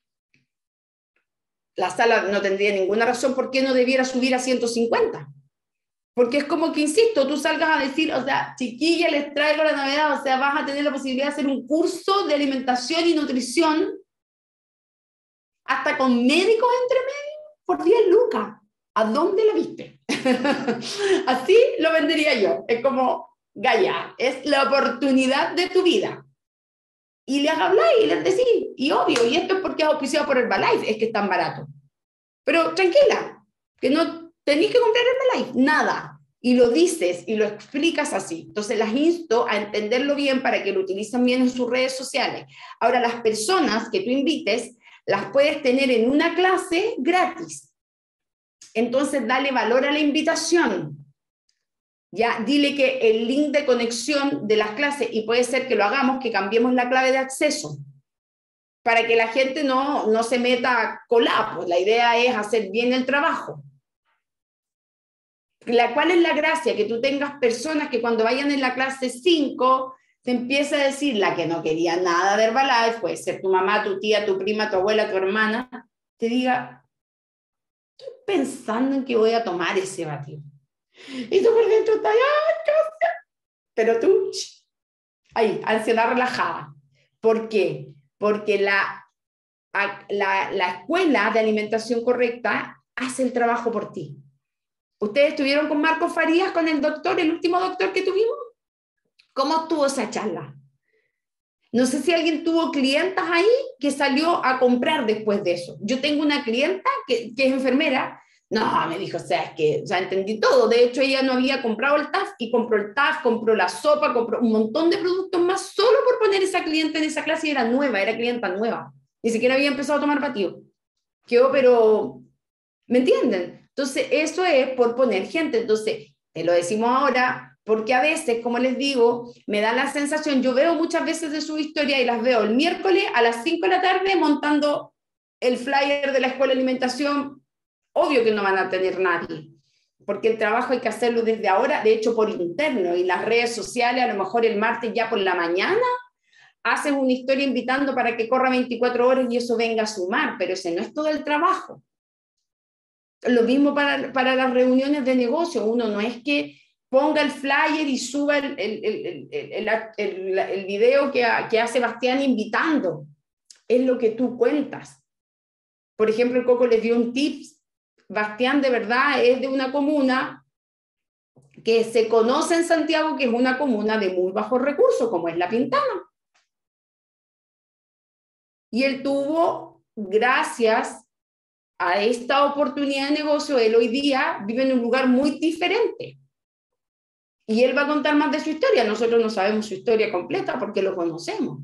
Speaker 2: la sala no tendría ninguna razón por qué no debiera subir a ciento cincuenta. Porque es como que, insisto, tú salgas a decir, o sea, chiquilla, les traigo la novedad, o sea, vas a tener la posibilidad de hacer un curso de alimentación y nutrición, hasta con médicos entre medio, por diez lucas. ¿A dónde la viste? Así lo vendería yo. Es como, Gaia, es la oportunidad de tu vida. Y les habláis y les decís, y obvio, y esto es porque es auspiciado por Herbalife, es que es tan barato. Pero tranquila, que no tenéis que comprar Herbalife, nada. Y lo dices y lo explicas así. Entonces las insto a entenderlo bien para que lo utilicen bien en sus redes sociales. Ahora, las personas que tú invites, las puedes tener en una clase gratis. Entonces, dale valor a la invitación. Ya, dile que el link de conexión de las clases, y puede ser que lo hagamos, que cambiemos la clave de acceso, para que la gente no, no se meta colada. Pues la idea es hacer bien el trabajo. La, ¿Cuál es la gracia? Que tú tengas personas que cuando vayan en la clase cinco, te empieza a decir la que no quería nada de Herbalife, puede ser tu mamá, tu tía, tu prima, tu abuela, tu hermana, te diga, estoy pensando en que voy a tomar ese batido. Y tú por dentro estás, ¡ay, qué ansia! Pero tú, ahí, ansiedad relajada. ¿Por qué? Porque la, la, la escuela de alimentación correcta hace el trabajo por ti. ¿Ustedes estuvieron con Marco Farías, con el doctor, el último doctor que tuvimos? ¿Cómo estuvo esa charla? No sé si alguien tuvo clientas ahí que salió a comprar después de eso. Yo tengo una clienta que, que es enfermera. No, me dijo, o sea, es que ya entendí todo. De hecho, ella no había comprado el T A F y compró el T A F, compró la sopa, compró un montón de productos más solo por poner esa clienta en esa clase y era nueva, era clienta nueva. Ni siquiera había empezado a tomar batido. Quedó, pero, ¿me entienden? Entonces, eso es por poner gente. Entonces, te lo decimos ahora, porque a veces, como les digo, me da la sensación, yo veo muchas veces de su historia y las veo el miércoles a las cinco de la tarde montando el flyer de la escuela de alimentación. Obvio que no van a tener nadie, porque el trabajo hay que hacerlo desde ahora, de hecho por interno, y las redes sociales, a lo mejor el martes ya por la mañana, hacen una historia invitando para que corra veinticuatro horas y eso venga a sumar, pero ese no es todo el trabajo. Lo mismo para, para las reuniones de negocio, uno no es que ponga el flyer y suba el, el, el, el, el, el, el video que, que hace Bastián invitando, es lo que tú cuentas. Por ejemplo, el Coco les dio un tips. Bastián de verdad es de una comuna que se conoce en Santiago, que es una comuna de muy bajos recursos, como es La Pintana. Y él tuvo, gracias a esta oportunidad de negocio, él hoy día vive en un lugar muy diferente. Y él va a contar más de su historia. Nosotros no sabemos su historia completa porque lo conocemos.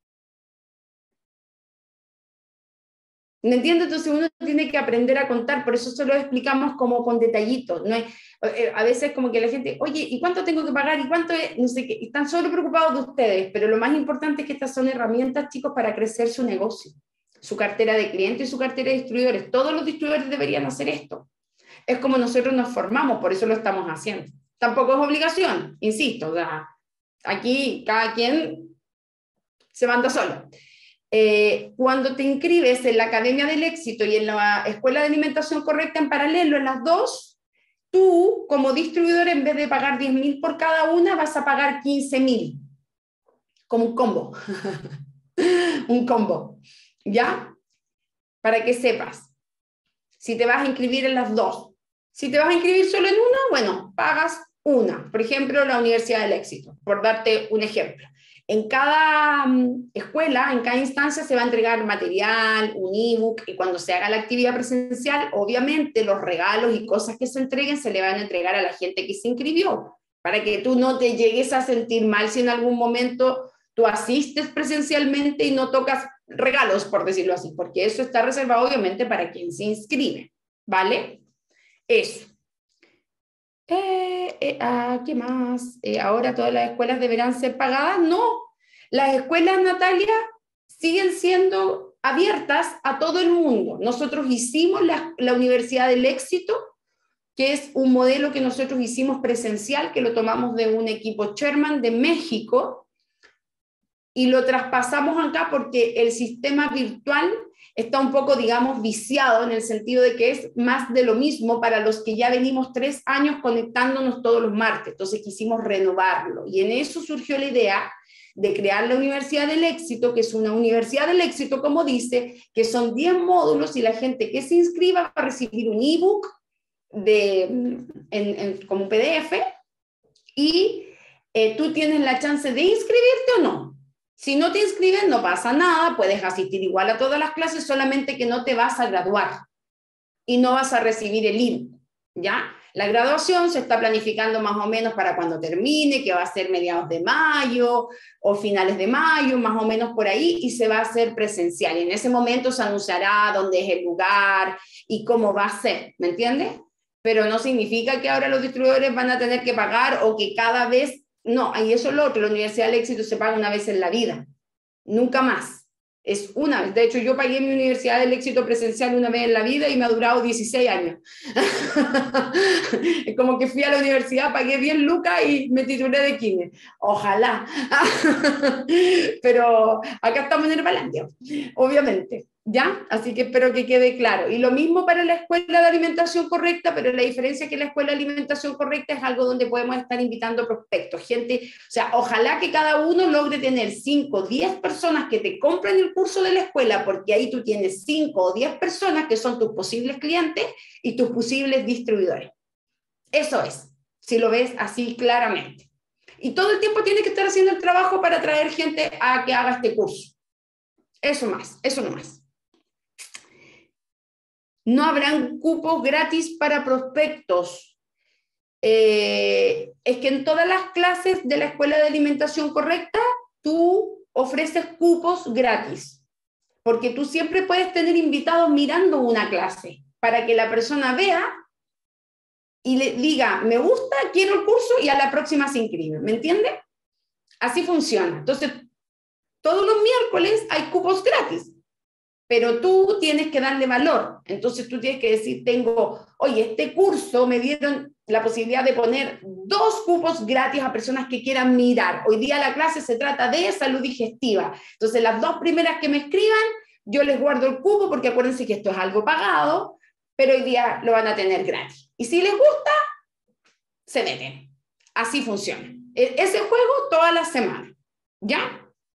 Speaker 2: ¿Me entiendes? Entonces uno tiene que aprender a contar, por eso se lo explicamos como con detallitos. No es, a veces como que la gente, oye, ¿y cuánto tengo que pagar? ¿Y cuánto es? No sé qué. Están solo preocupados de ustedes, pero lo más importante es que estas son herramientas, chicos, para crecer su negocio, su cartera de clientes y su cartera de distribuidores. Todos los distribuidores deberían hacer esto. Es como nosotros nos formamos, por eso lo estamos haciendo. Tampoco es obligación, insisto, o sea, aquí cada quien se manda solo. Eh, cuando te inscribes en la Academia del Éxito y en la Escuela de Alimentación Correcta en paralelo, en las dos, tú como distribuidor, en vez de pagar diez mil por cada una, vas a pagar quince mil, como un combo, un combo, ¿ya? Para que sepas, si te vas a inscribir en las dos. Si te vas a inscribir solo en una, bueno, pagas una. Por ejemplo, la Universidad del Éxito, por darte un ejemplo. En cada um, escuela, en cada instancia se va a entregar material, un ebook, y cuando se haga la actividad presencial, obviamente los regalos y cosas que se entreguen se le van a entregar a la gente que se inscribió, para que tú no te llegues a sentir mal si en algún momento tú asistes presencialmente y no tocas regalos, por decirlo así, porque eso está reservado obviamente para quien se inscribe, ¿vale? Eso. Eh, eh, ah, ¿qué más? Eh, ahora todas las escuelas deberán ser pagadas. No, las escuelas, Natalia, siguen siendo abiertas a todo el mundo. Nosotros hicimos la, la Universidad del Éxito, que es un modelo que nosotros hicimos presencial, que lo tomamos de un equipo Sherman de México, y lo traspasamos acá porque el sistema virtual está un poco, digamos, viciado en el sentido de que es más de lo mismo para los que ya venimos tres años conectándonos todos los martes. Entonces quisimos renovarlo y en eso surgió la idea de crear la Universidad del Éxito, que es una Universidad del Éxito, como dice, que son diez módulos y la gente que se inscriba va a recibir un ebook de, en, en, como un P D F y eh, tú tienes la chance de inscribirte o no. Si no te inscribes, no pasa nada, puedes asistir igual a todas las clases, solamente que no te vas a graduar y no vas a recibir el ebook, ¿ya? La graduación se está planificando más o menos para cuando termine, que va a ser mediados de mayo o finales de mayo, más o menos por ahí, y se va a hacer presencial. Y en ese momento se anunciará dónde es el lugar y cómo va a ser, ¿me entiendes? Pero no significa que ahora los distribuidores van a tener que pagar o que cada vez... No, y eso es lo otro, la Universidad del Éxito se paga una vez en la vida, nunca más, es una vez. De hecho, yo pagué mi Universidad del Éxito presencial una vez en la vida y me ha durado dieciséis años. Es como que fui a la universidad, pagué bien lucas y me titulé de kine. Ojalá. Pero acá estamos en el Palandio, obviamente. ¿Ya? Así que espero que quede claro. Y lo mismo para la escuela de alimentación correcta, pero la diferencia es que la escuela de alimentación correcta es algo donde podemos estar invitando prospectos, gente, o sea, ojalá que cada uno logre tener cinco o diez personas que te compren el curso de la escuela, porque ahí tú tienes cinco o diez personas que son tus posibles clientes y tus posibles distribuidores. Eso es, si lo ves así claramente. Y todo el tiempo tienes que estar haciendo el trabajo para atraer gente a que haga este curso. Eso más, eso no más. No habrán cupos gratis para prospectos. Eh, es que en todas las clases de la Escuela de Alimentación Correcta, tú ofreces cupos gratis, porque tú siempre puedes tener invitados mirando una clase, para que la persona vea y le diga, me gusta, quiero el curso, y a la próxima se inscribe, ¿me entiendes? Así funciona. Entonces, todos los miércoles hay cupos gratis, pero tú tienes que darle valor. Entonces tú tienes que decir, tengo, oye, este curso me dieron la posibilidad de poner dos cupos gratis a personas que quieran mirar. Hoy día la clase se trata de salud digestiva. Entonces las dos primeras que me escriban, yo les guardo el cupo, porque acuérdense que esto es algo pagado, pero hoy día lo van a tener gratis. Y si les gusta, se meten. Así funciona. Ese juego toda la semana, ¿ya?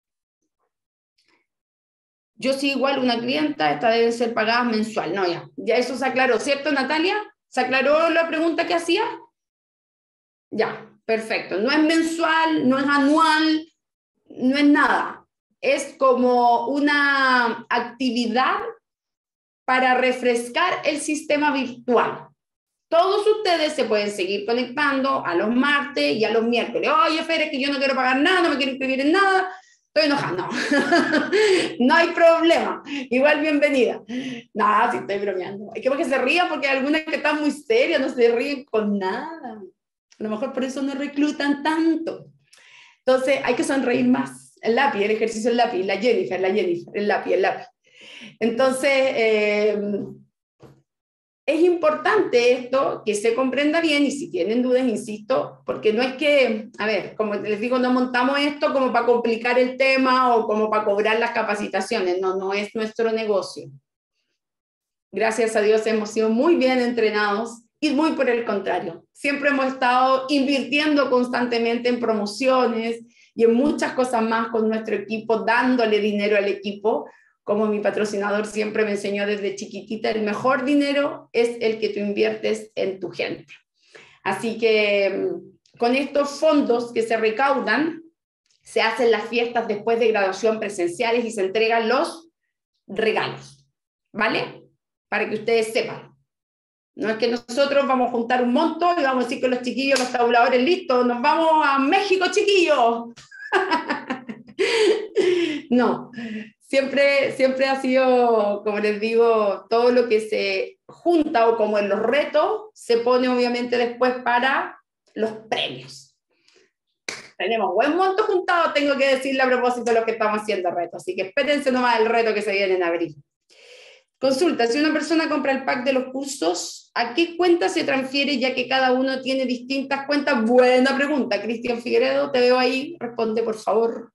Speaker 2: Yo sí igual una clienta, esta debe ser pagada mensual. No, ya, ya eso se aclaró, ¿cierto, Natalia? ¿Se aclaró la pregunta que hacía? Ya, perfecto. No es mensual, no es anual, no es nada. Es como una actividad para refrescar el sistema virtual. Todos ustedes se pueden seguir conectando a los martes y a los miércoles. Oye, Fer, es que yo no quiero pagar nada, no me quiero inscribir en nada. Estoy enojada, no. No hay problema. Igual bienvenida. No, sí estoy bromeando. Hay que porque se rían, porque hay algunas que están muy serias, no se ríen con nada. A lo mejor por eso no reclutan tanto. Entonces hay que sonreír más. El lápiz, el ejercicio del lápiz, la Jennifer, la Jennifer, el lápiz, el lápiz. Entonces, eh, es importante esto, que se comprenda bien, y si tienen dudas, insisto, porque no es que, a ver, como les digo, no montamos esto como para complicar el tema o como para cobrar las capacitaciones, no, no es nuestro negocio. Gracias a Dios hemos sido muy bien entrenados y muy por el contrario. Siempre hemos estado invirtiendo constantemente en promociones y en muchas cosas más con nuestro equipo, dándole dinero al equipo. Como mi patrocinador siempre me enseñó desde chiquitita, el mejor dinero es el que tú inviertes en tu gente. Así que con estos fondos que se recaudan, se hacen las fiestas después de graduación presenciales y se entregan los regalos, ¿vale? Para que ustedes sepan. No es que nosotros vamos a juntar un monto y vamos a decir con los chiquillos, los tabuladores listos, nos vamos a México, chiquillos. No. Siempre, siempre ha sido, como les digo, todo lo que se junta o como en los retos, se pone obviamente después para los premios. Tenemos buen monto juntado, tengo que decirle a propósito de lo que estamos haciendo reto, así que espérense nomás el reto que se viene en abril. Consulta, si una persona compra el pack de los cursos, ¿a qué cuenta se transfiere ya que cada uno tiene distintas cuentas? Buena pregunta, Cristian Figueredo, te veo ahí, responde por favor.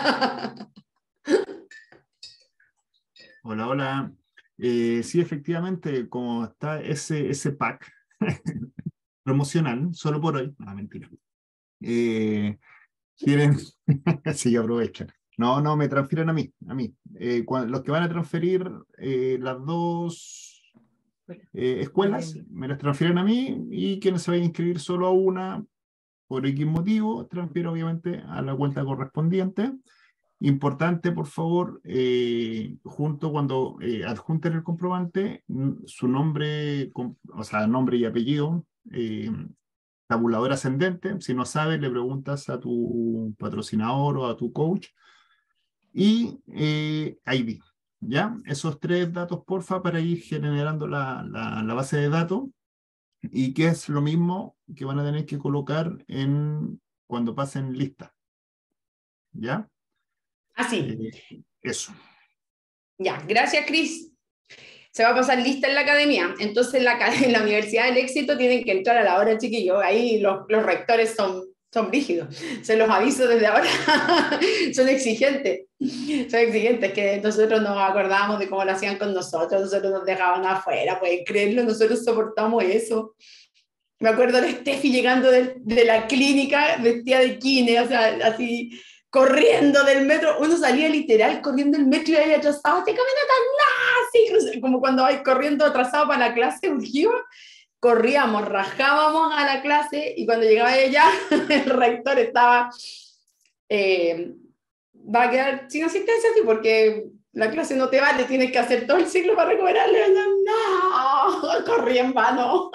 Speaker 3: Hola, hola. Eh, sí, efectivamente, como está ese, ese pack promocional, solo por hoy, no, mentira. Eh, tienen, sí, aprovechan. No, no, me transfieren a mí, a mí. Eh, cuando, los que van a transferir eh, las dos eh, escuelas, me las transfieren a mí, y quienes se vayan a inscribir solo a una, por X motivo, transfiero obviamente a la cuenta correspondiente. Importante, por favor, eh, junto cuando eh, adjunten el comprobante, su nombre, o sea, nombre y apellido, eh, tabulador ascendente. Si no sabes, le preguntas a tu patrocinador o a tu coach. Y eh, I D, ¿ya? Esos tres datos, porfa, para ir generando la, la, la base de datos, y que es lo mismo que van a tener que colocar en, cuando pasen lista, ¿ya?
Speaker 2: Así.
Speaker 3: Eh, eso.
Speaker 2: Ya, gracias, Cris. Se va a pasar lista en la academia. Entonces, en la, en la Universidad del Éxito tienen que entrar a la hora, chiquillos. Ahí los, los rectores son, son rígidos. Se los aviso desde ahora. Son exigentes. Son exigentes, que nosotros nos acordábamos de cómo lo hacían con nosotros. Nosotros nos dejaban afuera. Pueden creerlo, nosotros soportamos eso. Me acuerdo de Steffi llegando de, de la clínica vestida de kine, o sea, así... corriendo del metro, uno salía literal corriendo el metro y ahí atrasado, ¡te camino tan nazi! Como cuando vais corriendo atrasado para la clase, urgido, corríamos, rajábamos a la clase, y cuando llegaba ella, el rector estaba, eh, va a quedar sin asistencia, sí, porque la clase no te vale, tienes que hacer todo el ciclo para recuperarle. No, corrí en vano.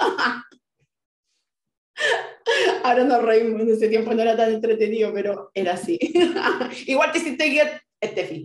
Speaker 2: Ahora nos reímos, en ese tiempo no era tan entretenido, pero era así. Igual te hiciste guía, Steffi.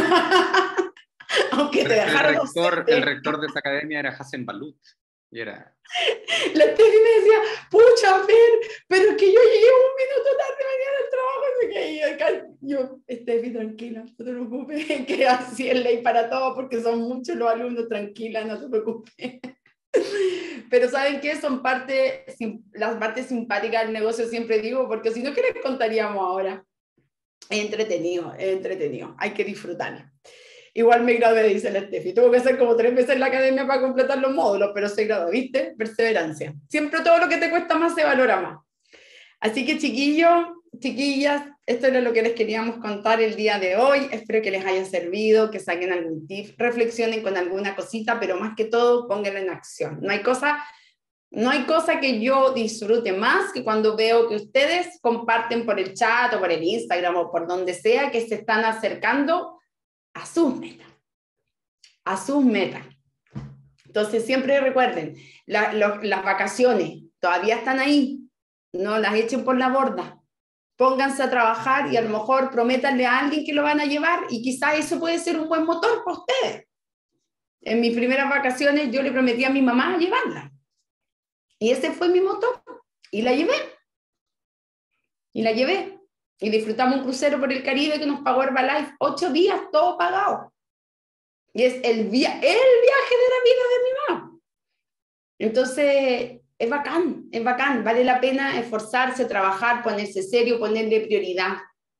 Speaker 2: Aunque te dejaron...
Speaker 1: El rector, el rector de esa academia era Hassan Balut. Y era...
Speaker 2: La Steffi me decía, pucha, Fer, pero es que yo llegué un minuto tarde mañana al trabajo. Así que acá, yo, Steffi, tranquila, no te preocupes, que así es ley para todos, porque son muchos los alumnos, tranquila, no te preocupes. Pero ¿saben qué? Son parte, las partes simpáticas del negocio, siempre digo, porque si no, ¿qué les contaríamos ahora? Es entretenido, es entretenido, hay que disfrutarlo. Igual me gradué, dice la Steffi, tuvo que hacer como tres veces en la academia para completar los módulos, pero se graduó, ¿viste? Perseverancia. Siempre todo lo que te cuesta más se valora más. Así que, chiquillos, chiquillas, esto era lo que les queríamos contar el día de hoy. Espero que les haya servido, que saquen algún tip, reflexionen con alguna cosita, pero más que todo, pónganlo en acción. No hay cosa, no hay cosa que yo disfrute más que cuando veo que ustedes comparten por el chat o por el Instagram o por donde sea, que se están acercando a sus metas. A sus metas. Entonces, siempre recuerden, la, lo, las vacaciones todavía están ahí. No las echen por la borda. Pónganse a trabajar y a lo mejor prométanle a alguien que lo van a llevar, y quizás eso puede ser un buen motor para ustedes. En mis primeras vacaciones yo le prometí a mi mamá llevarla. Y ese fue mi motor. Y la llevé. Y la llevé. Y disfrutamos un crucero por el Caribe que nos pagó Herbalife. Ocho días, todo pagado. Y es el, via el viaje de la vida de mi mamá. Entonces... es bacán, es bacán, vale la pena esforzarse, trabajar, ponerse serio, ponerle prioridad.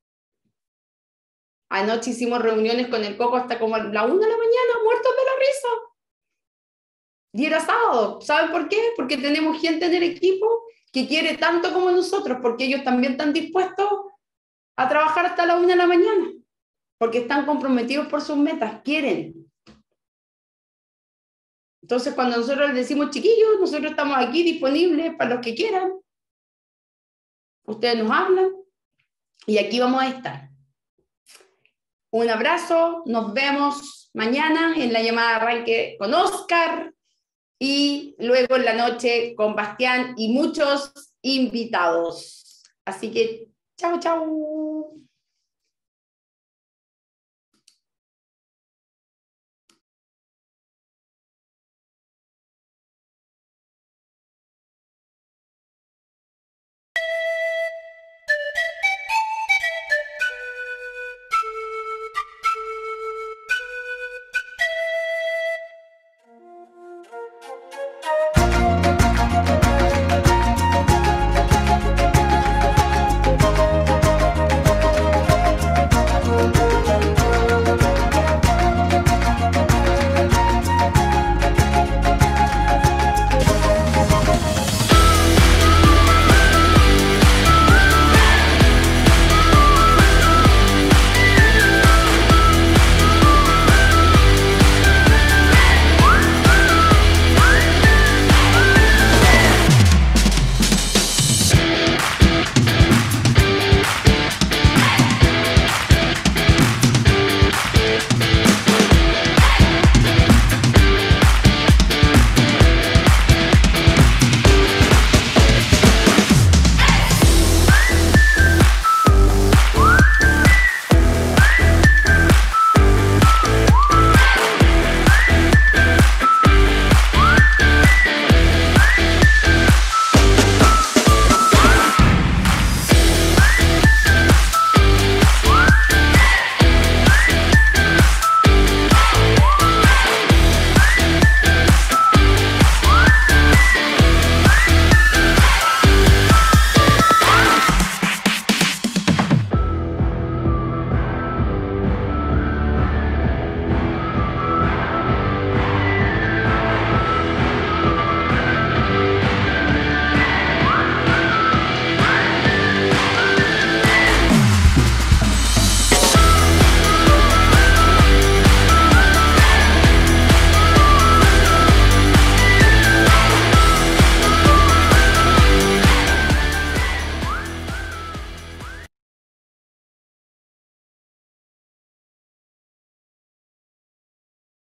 Speaker 2: Anoche hicimos reuniones con el Coco hasta como la una de la mañana, muertos de la risa. Y era sábado, ¿saben por qué? Porque tenemos gente en el equipo que quiere tanto como nosotros, porque ellos también están dispuestos a trabajar hasta la una de la mañana, porque están comprometidos por sus metas, quieren. Entonces, cuando nosotros les decimos, chiquillos, nosotros estamos aquí disponibles para los que quieran. Ustedes nos hablan y aquí vamos a estar. Un abrazo, nos vemos mañana en la llamada de arranque con Oscar y luego en la noche con Bastián y muchos invitados. Así que, chao, chao.